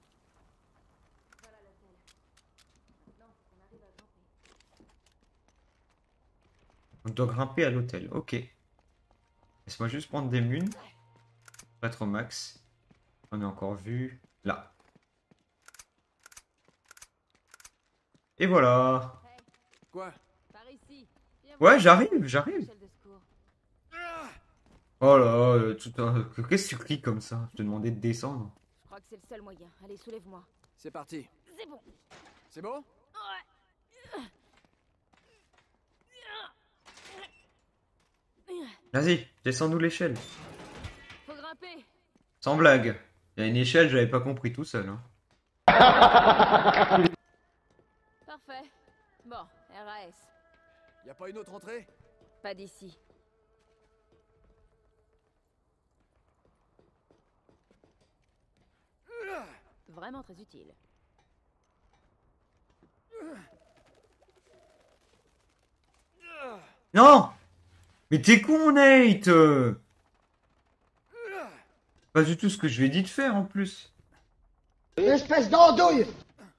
On doit grimper à l'hôtel, ok. Laisse-moi juste prendre des munes. Pas trop max. On a encore vu. Là. Et voilà. Quoi? Ouais, j'arrive, j'arrive. Oh là, tout un... Qu'est-ce que tu cliques comme ça? Je te demandais de descendre. Je crois que c'est le seul moyen. Allez, soulève-moi. C'est parti. C'est bon. C'est bon? Vas-y, descends-nous l'échelle. Faut grimper. Sans blague. Il y a une échelle, j'avais pas compris tout seul. Hein. Parfait. Bon, R A S. Y a pas une autre entrée? Pas d'ici. vraiment très utile. Non! Mais t'es con, Nate! Pas du tout ce que je lui ai dit de faire en plus. Espèce d'andouille!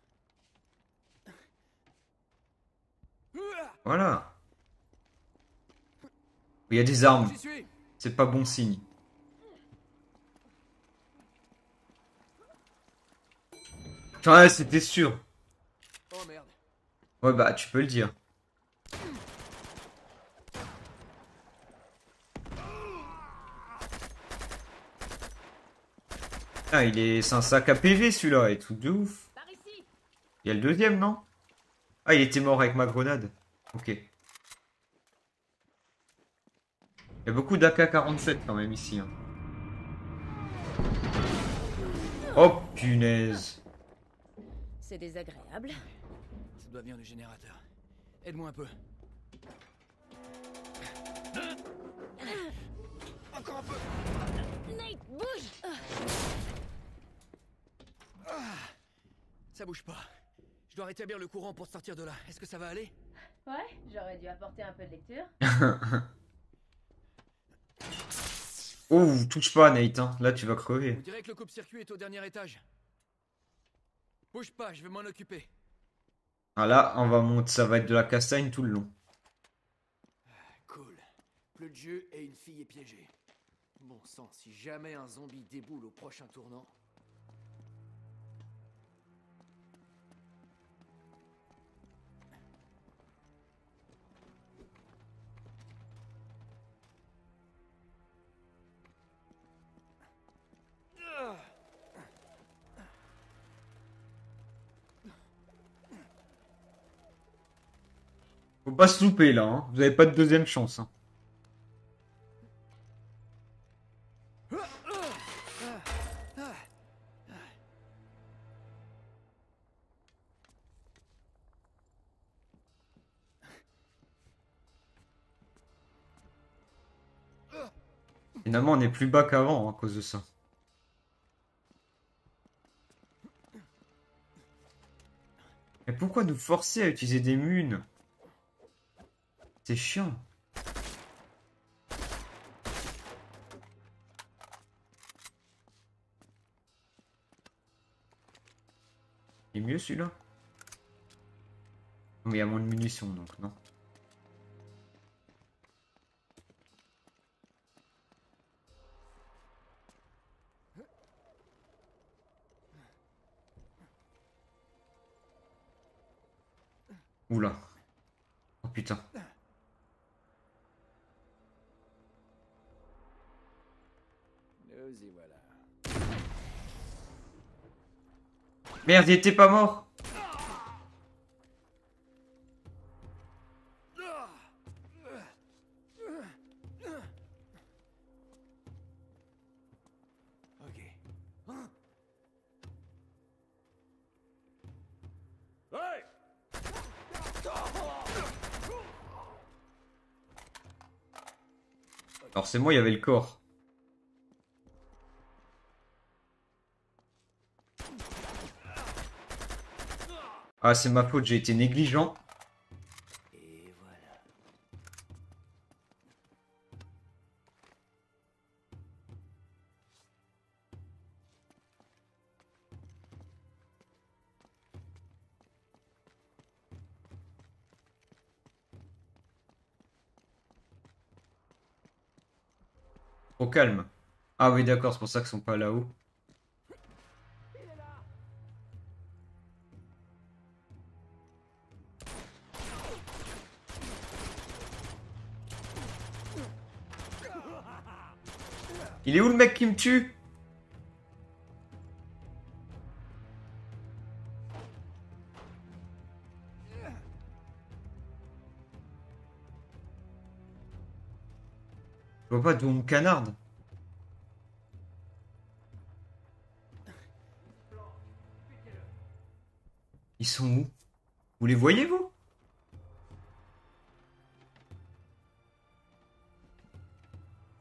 Voilà. Il y a des armes. J'y suis. C'est pas bon signe. Ouais, c'était sûr. Oh merde. Ouais, bah, tu peux le dire. Ah, il est... C'est un sac à P V, celui-là. Il est tout de ouf. Par ici. Il y a le deuxième, non? Ah, il était mort avec ma grenade. Ok. Il y a beaucoup d'A K quarante-sept quand même ici. Hein. Oh, punaise. C'est désagréable. Ça doit venir du générateur. Aide-moi un peu. Encore un peu. Nate, bouge. Ça bouge pas. Je dois rétablir le courant pour sortir de là. Est-ce que ça va aller? Ouais, j'aurais dû apporter un peu de lecture. Oh, touche pas, Nate. Hein. Là, tu vas crever. On dirait que le coupe-circuit est au dernier étage. Bouge pas, je vais m'en occuper. Ah là, on va monter. Ça va être de la castagne tout le long. Cool. Plus de jeu et une fille est piégée. Bon sang, si jamais un zombie déboule au prochain tournant... Faut pas se louper là. Hein. Vous avez pas de deuxième chance. Hein. Finalement, on est plus bas qu'avant hein, à cause de ça. Mais pourquoi nous forcer à utiliser des munes? C'est chiant. Il est mieux celui-là? Mais il y a moins de munitions donc non. Oula. Oh putain. Nous y voilà. Merde, il était pas mort. Ok. Alors c'est moi, il y avait le corps. Ah, c'est ma faute, j'ai été négligent. Et voilà. Au calme. Ah oui, d'accord, c'est pour ça qu'ils sont pas là-haut. Il est où le mec qui me tue? Je vois pas d'où on me canarde. Ils sont où? Vous les voyez, vous?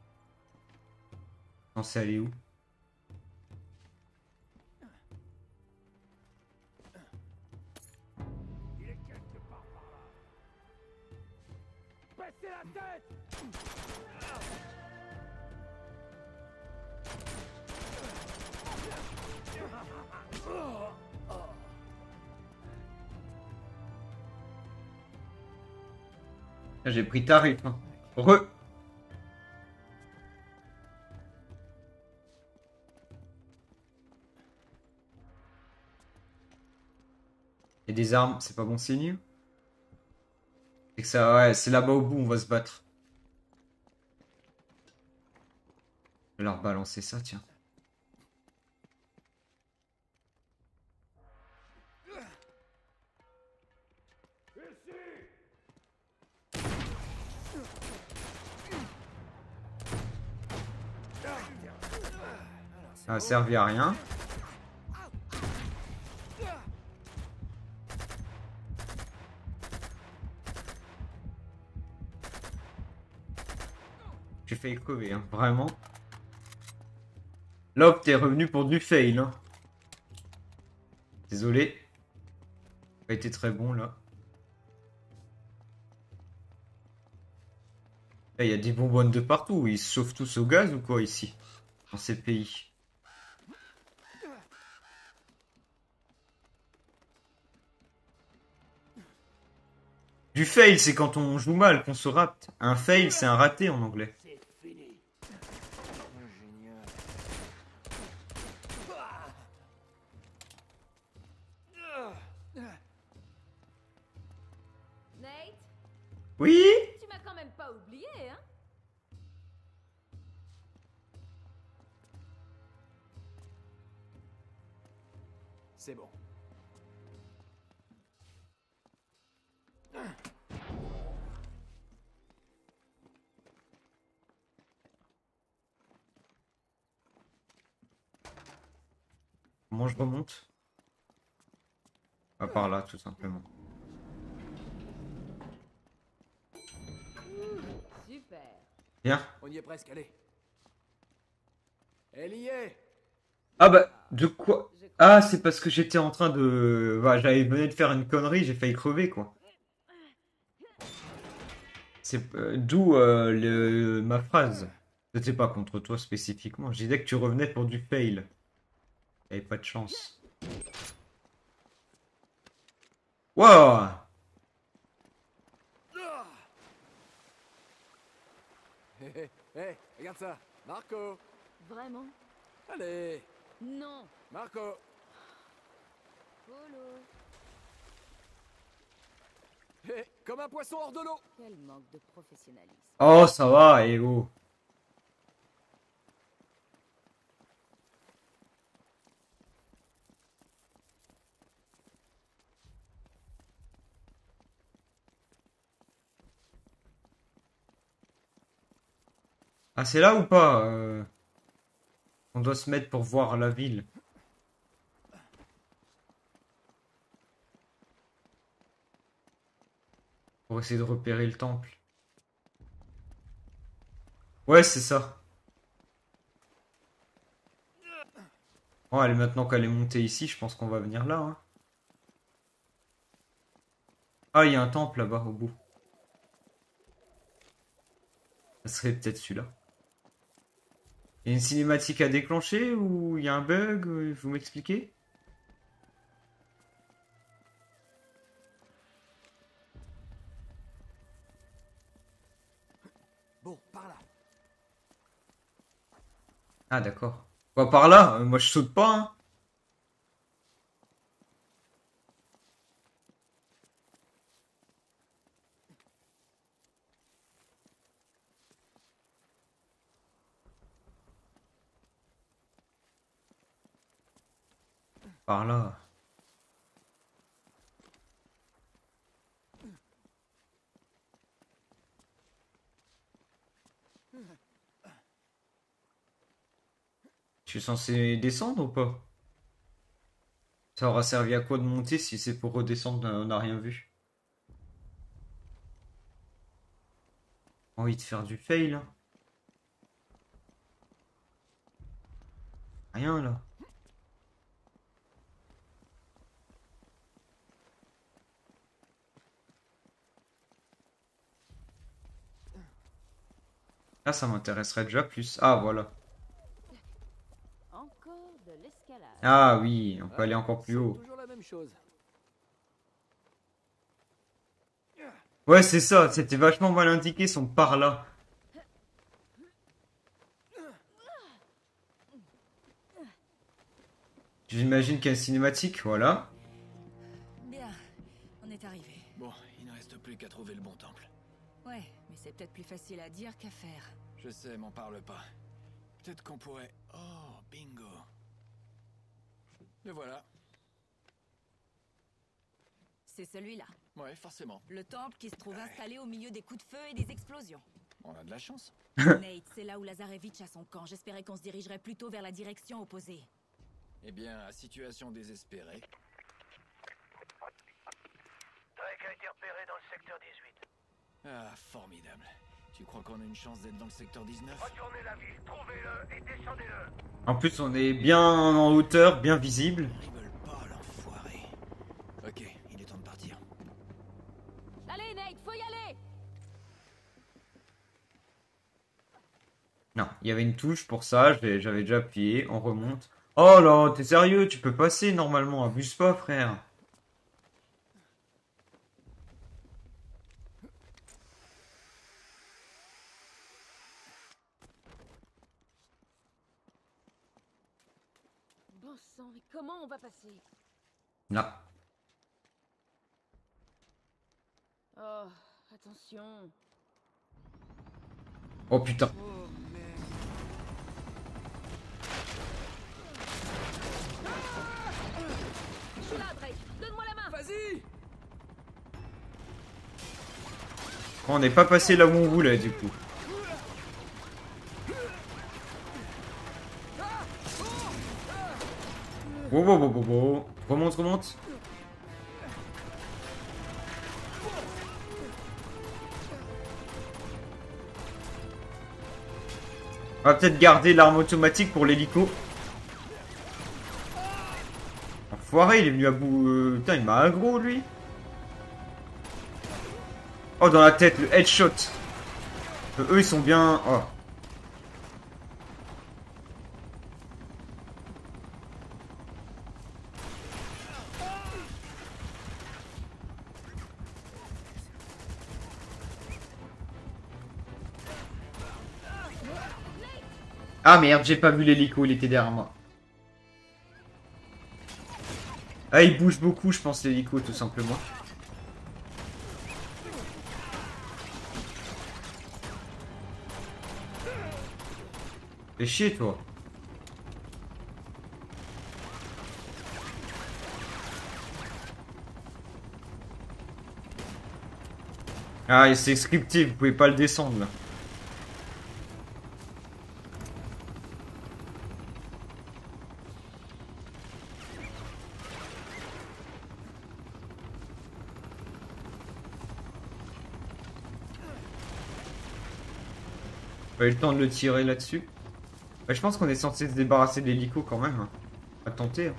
Non, c'est allé où? Baissez la tête. J'ai pris tarif. Hein. Re. Et des armes, c'est pas bon signe. C'est que ça, ouais, c'est là-bas au bout, on va se battre. Je vais leur balancer ça, tiens. Ça a servi à rien. J'ai failli crever, hein, vraiment. Là, t'es revenu pour du fail. Hein. Désolé. Pas été très bon là. Là, il y a des bonbonnes de partout. Ils se chauffent tous au gaz ou quoi ici? Dans ces pays. Du fail, c'est quand on joue mal, qu'on se rate. Un fail, c'est un raté en anglais. Nate? Oui? Tu m'as quand même pas oublié, hein? C'est bon. Comment je remonte? Ah, par là, tout simplement. Super. Bien. On y est presque, allez. Elle y est. Ah bah, de quoi? Ah, c'est parce que j'étais en train de... Bah, j'avais venu de faire une connerie, j'ai failli crever, quoi. C'est euh, d'où euh, le... ma phrase. C'était pas contre toi spécifiquement. Je disais que tu revenais pour du fail. T'avais pas de chance. Wow! Hé, hé, hé, regarde ça. Marco. Vraiment? Allez. Non. Marco. Polo. Hé, comme un poisson hors de l'eau. Quel manque de professionnalisme. Oh, ça va, et oh. Ah, c'est là ou pas euh, on doit se mettre pour voir la ville. Pour essayer de repérer le temple. Ouais, c'est ça. Bon, allez, maintenant qu'elle est montée ici, je pense qu'on va venir là. Hein. Ah, il y a un temple là-bas au bout. Ça serait peut-être celui-là. Il y a une cinématique à déclencher ou il y a un bug? Vous m'expliquez? Bon, par là. Ah, d'accord. Bah, par là, euh, moi je saute pas. Hein. Par là. Je suis censé descendre ou pas? Ça aura servi à quoi de monter si c'est pour redescendre, on n'a rien vu. Envie de faire du fail. Hein. Rien là. Là, ça m'intéresserait déjà plus. Ah, voilà. Encore de l'escalade. Ah oui, on peut aller encore plus C'est haut. toujours la même chose. Ouais, c'est ça, c'était vachement mal indiqué, ils sont par là. J'imagine qu'il y a une cinématique, voilà. Bien, on est arrivé. Bon, il ne reste plus qu'à trouver le bon temple. Ouais, mais c'est peut-être plus facile à dire qu'à faire. Je sais, m'en parle pas. Peut-être qu'on pourrait... Oh, bingo. Le voilà. C'est celui-là. Ouais, forcément. Le temple qui se trouve installé au milieu des coups de feu et des explosions. On a de la chance. Nate, c'est là où Lazarevitch a son camp. J'espérais qu'on se dirigerait plutôt vers la direction opposée. Eh bien, à situation désespérée... Drake a été repéré dans le secteur dix-huit. Ah, formidable. Tu crois qu'on a une chance d'être dans le secteur dix-neuf? Retournez la ville, trouvez-le et descendez-le. En plus, on est bien en hauteur, bien visible. Ils veulent pas, l'enfoiré. Ok, il est temps de partir. Allez, Nate, faut y aller. Non, il y avait une touche pour ça, j'ai- j'avais déjà appuyé, on remonte. Oh là, t'es sérieux, tu peux passer normalement, abuse pas, frère. Bon sang, mais comment on va passer? Là. Oh, attention. Oh putain. Je suis là, Drake. Donne-moi la main. Vas-y. On n'est pas passé là où on voulait, du coup. Wow, wow, wow, wow, wow. Remonte, remonte. On va peut-être garder l'arme automatique pour l'hélico. Enfoiré, il est venu à bout. euh, Putain, il m'a aggro, lui. Oh, dans la tête, le headshot. Euh, eux, ils sont bien. Oh. Ah merde, j'ai pas vu l'hélico, il était derrière moi. Ah, il bouge beaucoup, je pense, l'hélico, tout simplement. Fais chier, toi. Ah, c'est scripté, vous pouvez pas le descendre, là. Pas eu le temps de le tirer là-dessus. Bah, je pense qu'on est censé se débarrasser de l'hélico quand même. Hein. On va tenter. Hein.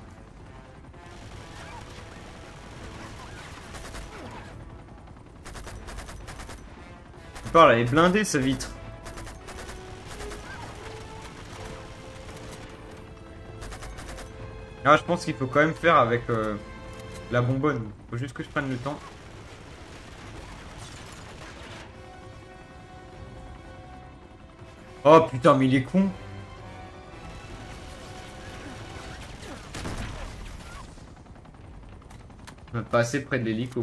Tu parles, elle est blindée sa vitre. Ah, je pense qu'il faut quand même faire avec euh, la bonbonne. Faut juste que je prenne le temps. Oh putain, mais il est con. On va passer près de l'hélico.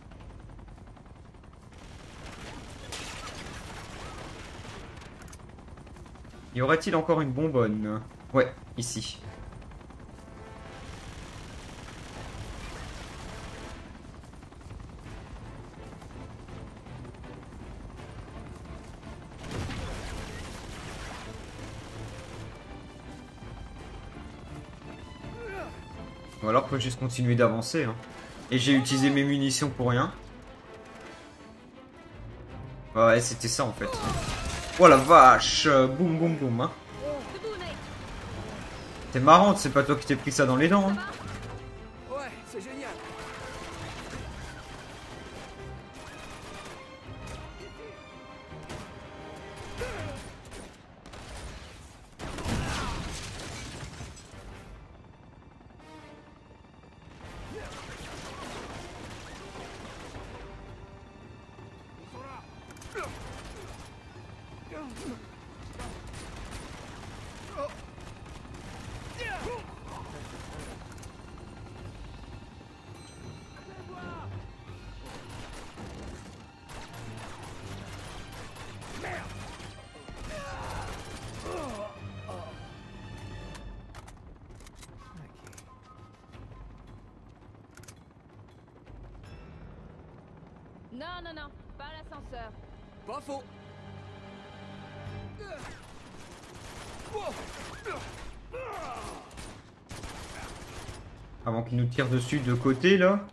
Y aurait-il encore une bonbonne? Ouais, ici. Ou alors faut juste continuer d'avancer. Hein. Et j'ai utilisé mes munitions pour rien. Ouais, c'était ça en fait. Oh la vache! Boum boum boum. Hein. C'est marrant, c'est pas toi qui t'es pris ça dans les dents. Hein. Ouais, c'est génial. Non, non, non, pas l'ascenseur. Pas faux. Avant qu'il nous tire dessus de côté là.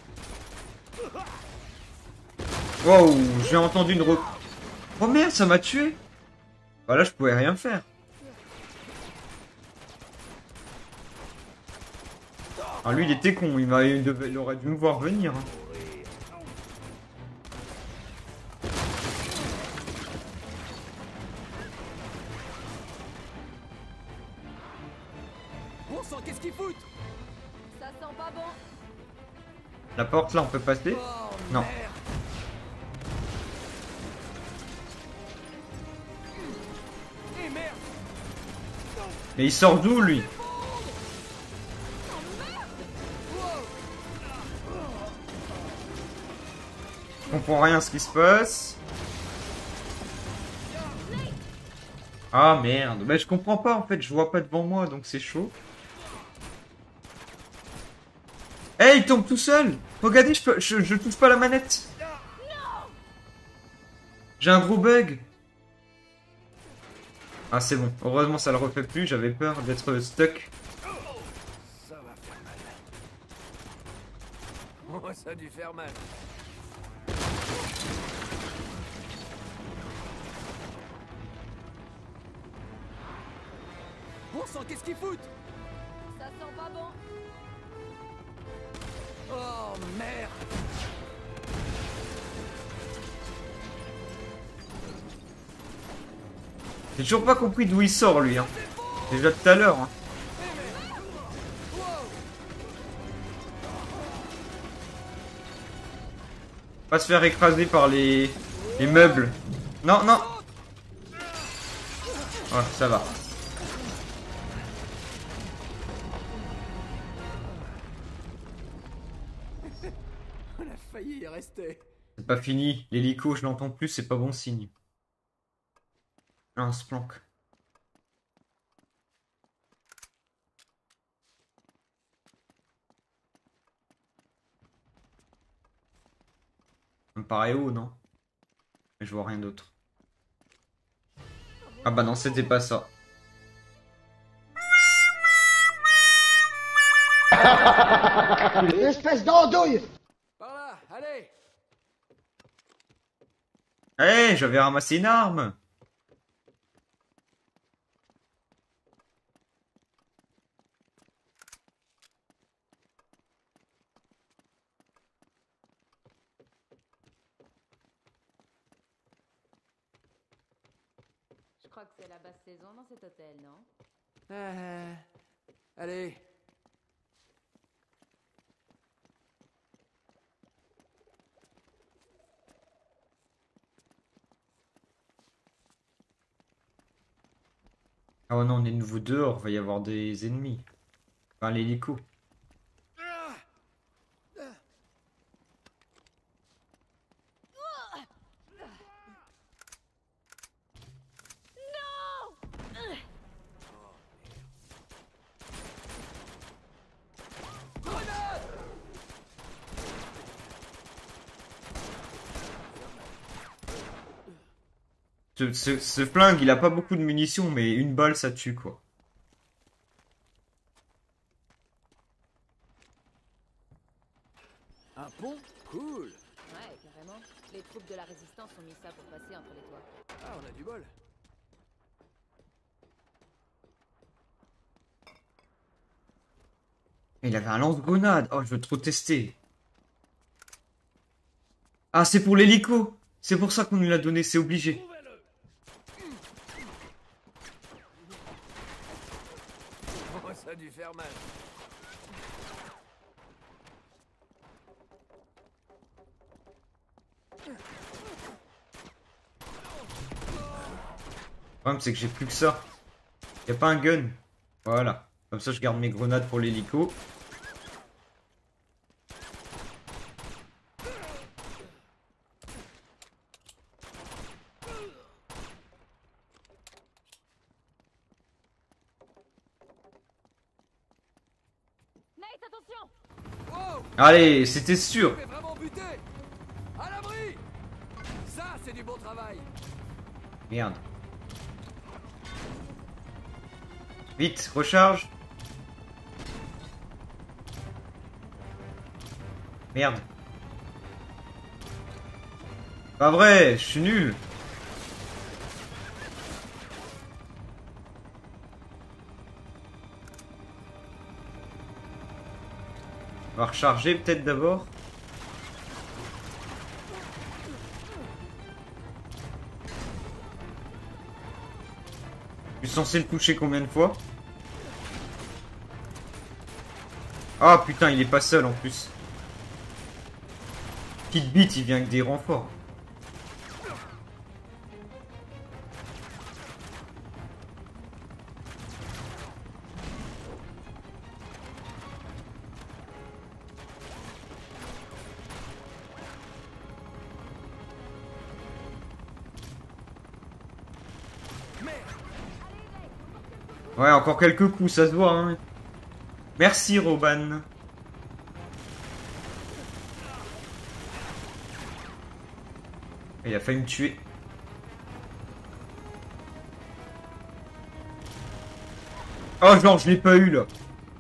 Wow, j'ai entendu une re... Oh merde, ça m'a tué. Bah là, je pouvais rien faire. Ah lui, il était con, il, m'a... il, devait... il aurait dû me voir venir. Hein. Bon sang, qu'est-ce qu'ils foutent? Ça sent pas bon. La porte là, on peut passer? Oh, non. Merde. Eh merde. Mais il sort d'où lui? Je comprends rien à ce qui se passe. Ah merde, bah je comprends pas en fait, je vois pas devant moi donc c'est chaud. Eh hey, il tombe tout seul. Regardez, je, peux, je, je touche pas la manette. J'ai un gros bug. Ah c'est bon, heureusement ça le refait plus, j'avais peur d'être stuck. Ça va faire mal. Oh, ça a dû faire mal. Bon sang, qu'est-ce qu'ils foutent? Ça sent pas bon. Oh merde. J'ai toujours pas compris d'où il sort lui. Hein. Déjà tout à l'heure. Hein. Pas se faire écraser par les, les meubles. Non, non. Oh, ça va. On a failli y rester. C'est pas fini. L'hélico, je l'entends plus, c'est pas bon signe. Ah, on se planque. Ça me paraît haut, non? Mais je vois rien d'autre. Ah bah non, c'était pas ça. Espèce d'andouille! Par là, allez! Eh, hey, j'avais ramassé une arme! Je crois que c'est la basse saison dans cet hôtel, non? Euh, allez. Ah oh non, on est de nouveau dehors, il va y avoir des ennemis. Enfin, l'hélico. Ce, ce, ce flingue, il a pas beaucoup de munitions, mais une balle, ça tue, quoi. Un pont? Cool. Ouais, carrément. Les troupes de la résistance ont mis ça pour passer entre les toits. Ah, on a du bol. Il avait un lance-grenade. Oh, je veux trop tester. Ah, c'est pour l'hélico. C'est pour ça qu'on nous l'a donné, c'est obligé. Oh, ça a dû faire mal. problème, c'est que j'ai plus que ça. Y a pas un gun. Voilà. Comme ça, je garde mes grenades pour l'hélico. Nate, attention! Wow! Allez, c'était sûr. Tu es vraiment buté! À l'abri! Ça, c'est du bon travail! Merde. Vite, recharge. Merde. Pas vrai, je suis nul. On va recharger peut-être d'abord. Je suis censé le toucher combien de fois? Ah putain, il est pas seul en plus. Petite bite, il vient avec des renforts. Ouais, encore quelques coups, ça se voit, hein. Merci, Roban. Il a failli me tuer. Oh, genre, je l'ai pas eu, là.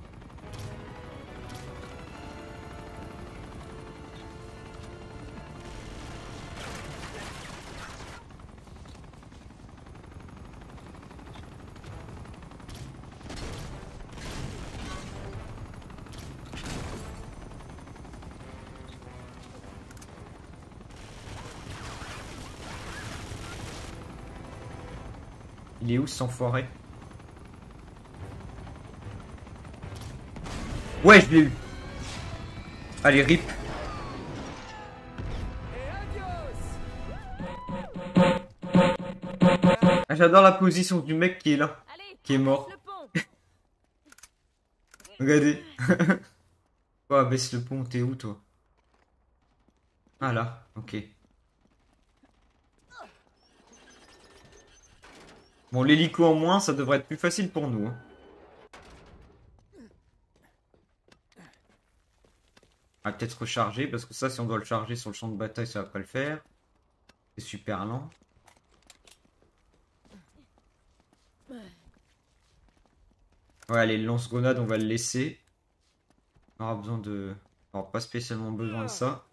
Il est où cet enfoiré? Ouais, je l'ai eu. Allez, rip. Ah, j'adore la position du mec qui est là. Allez, qui est mort. le pont. Regardez. Oh, baisse le pont, t'es où toi? Ah là, ok. Bon, l'hélico en moins, ça devrait être plus facile pour nous. Hein. On va peut-être recharger, parce que ça, si on doit le charger sur le champ de bataille, ça va pas le faire. C'est super lent. Ouais, allez, le lance-grenade, on va le laisser. On aura besoin de... On aura pas spécialement besoin de ça.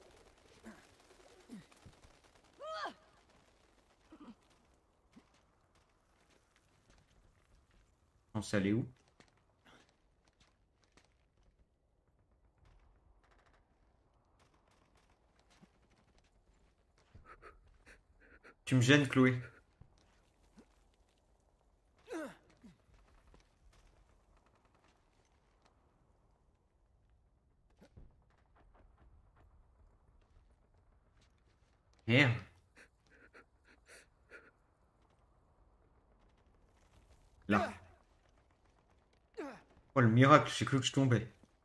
On sait aller où? Tu me gênes, Chloé. Merde. Là. Oh, le miracle, j'ai cru que je tombais.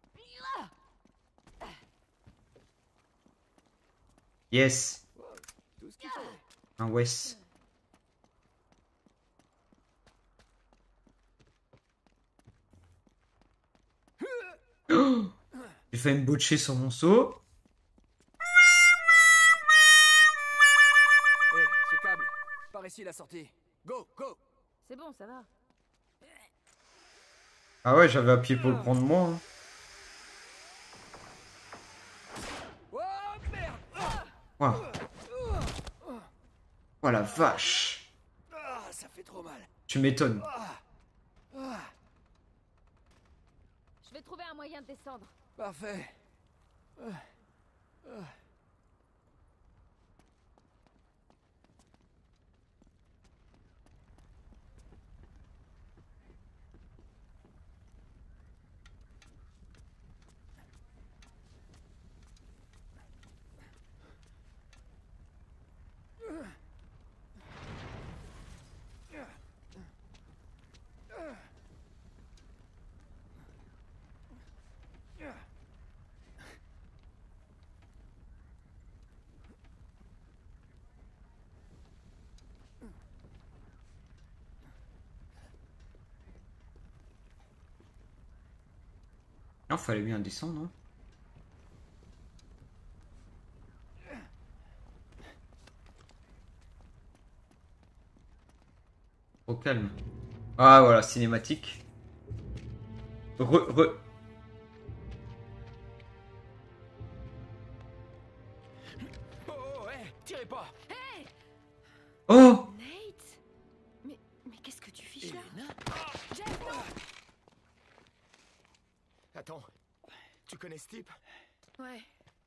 Yes. Un Wes. Oh, j'ai fait une botcher sur mon seau. Hé, ce câble. Par ici la sortie. Go, go. C'est bon, ça va. Ah ouais, j'avais appuyé pour le prendre moi. Hein. Oh merde. Wow. Oh la vache. Ah, ça fait trop mal. Tu m'étonnes. Je vais trouver un moyen de descendre. Parfait. Non, fallait bien descendre, non? Au calme. Ah voilà, cinématique. Re, re. Oh, hé, tirez pas. Hey Oh! Nate? Mais, mais qu'est-ce que tu fiches là? Elena? Jeff, non! Attends, tu connais ce type? Ouais.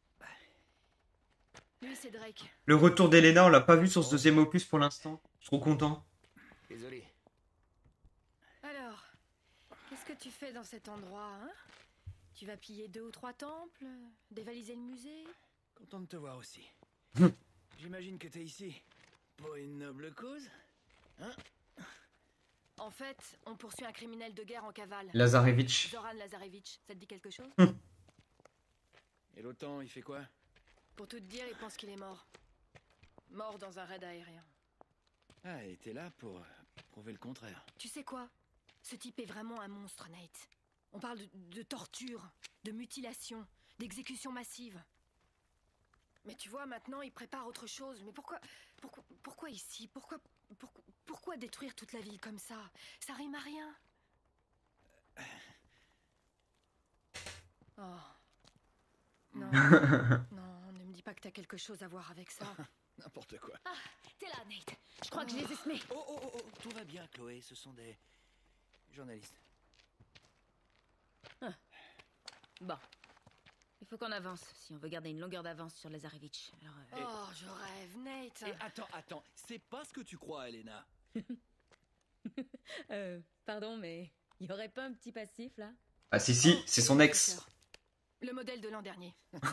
Lui, c'est Drake. Le retour d'Elena, on l'a pas vu sur ce deuxième opus pour l'instant. Je suis trop content. Désolé. Alors, qu'est-ce que tu fais dans cet endroit, hein? Tu vas piller deux ou trois temples? Dévaliser le musée? Content de te voir aussi. J'imagine que t'es ici pour une noble cause, hein? En fait, on poursuit un criminel de guerre en cavale. Lazarevitch. Zoran Lazarevitch, ça te dit quelque chose? Et l'OTAN, il fait quoi? Pour tout te dire, il pense qu'il est mort. Mort dans un raid aérien. Ah, et t'es là pour euh, prouver le contraire. Tu sais quoi? Ce type est vraiment un monstre, Nate. On parle de, de torture, de mutilation, d'exécution massive. Mais tu vois, maintenant, il prépare autre chose. Mais pourquoi... Pourquoi, pourquoi ici? Pourquoi, pourquoi... Pourquoi détruire toute la ville comme ça? Ça rime à rien. Oh. Non. Non, ne me dis pas que t'as quelque chose à voir avec ça. N'importe quoi. Ah, t'es là, Nate. Je crois que je les ai semés. Oh, oh, oh, oh, tout va bien, Chloé. Ce sont des journalistes. Ah. Bon. Il faut qu'on avance si on veut garder une longueur d'avance sur Lazarevitch. Alors, euh... Oh, je rêve, Nate. Et attends, attends. C'est pas ce que tu crois, Elena. euh, pardon, mais il y aurait pas un petit passif, là? Ah si, si, c'est son ex. Le modèle de l'an dernier.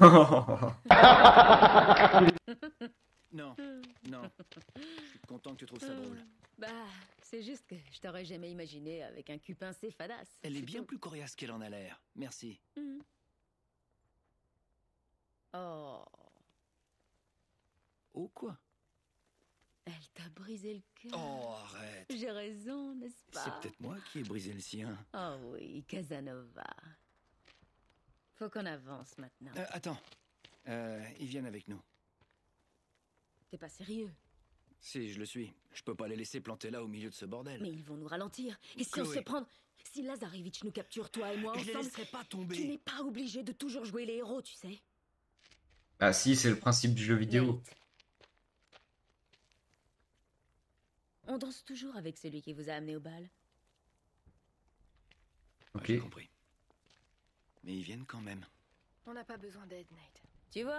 Non, non. Je suis content que tu trouves ça drôle. Bah, c'est juste que je t'aurais jamais imaginé avec un cul pincé fadasse. Elle est bien plus coriace qu'elle en a l'air. Merci. Mm. Oh. Oh quoi? Elle t'a brisé le cœur. Oh, arrête. J'ai raison, n'est-ce pas? C'est peut-être moi qui ai brisé le sien. Oh oui, Casanova. Faut qu'on avance maintenant. Euh, attends. Euh, ils viennent avec nous. T'es pas sérieux? Si, je le suis. Je peux pas les laisser planter là au milieu de ce bordel. Mais ils vont nous ralentir. Et si Chloé. on se prend... Si Lazarevitch nous capture, toi et moi, Je ensemble... les laisserai pas tomber. Tu n'es pas obligé de toujours jouer les héros, tu sais. Ah si, c'est le principe du jeu vidéo. Nate. On danse toujours avec celui qui vous a amené au bal. Ok. J'ai compris. Mais ils viennent quand même. On n'a pas besoin d'aide, Nate. Tu vois?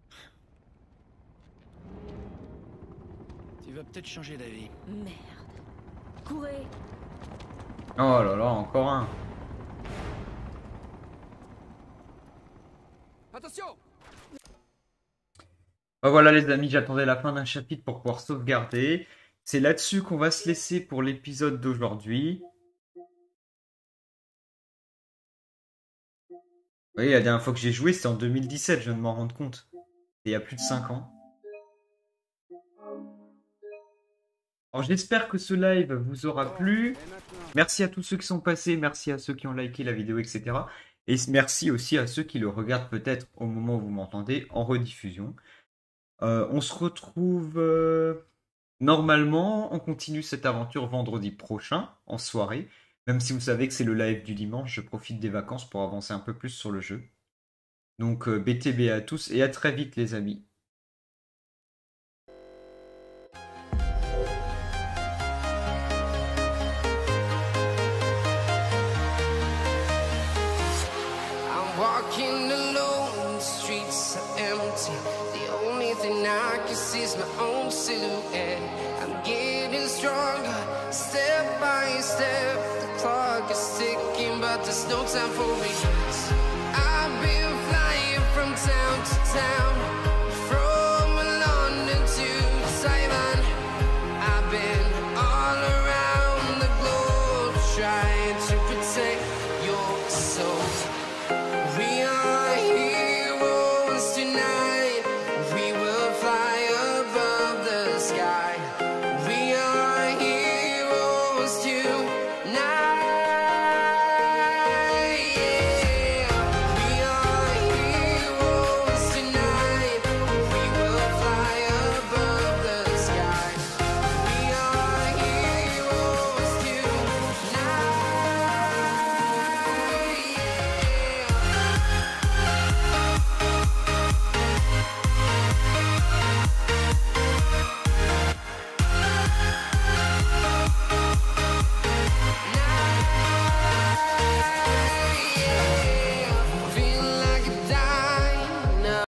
Tu vas peut-être changer d'avis. Merde. Courez! Oh là là, encore un. Attention! Bah voilà les amis, j'attendais la fin d'un chapitre pour pouvoir sauvegarder. C'est là-dessus qu'on va se laisser pour l'épisode d'aujourd'hui. Oui, la dernière fois que j'ai joué, c'était en deux mille dix-sept, je viens de m'en rendre compte. Et il y a plus de cinq ans. Alors j'espère que ce live vous aura plu. Merci à tous ceux qui sont passés, merci à ceux qui ont liké la vidéo, et cetera. Et merci aussi à ceux qui le regardent peut-être au moment où vous m'entendez en rediffusion. Euh, on se retrouve euh, normalement, on continue cette aventure vendredi prochain, en soirée. Même si vous savez que c'est le live du dimanche, je profite des vacances pour avancer un peu plus sur le jeu. Donc euh, B T B à tous et à très vite les amis. I'm walking alone, the streets are empty. The only thing I can see is my own silhouette. I'm getting stronger, step by step. The clock is ticking, but there's no time for me. I've been flying from town to town.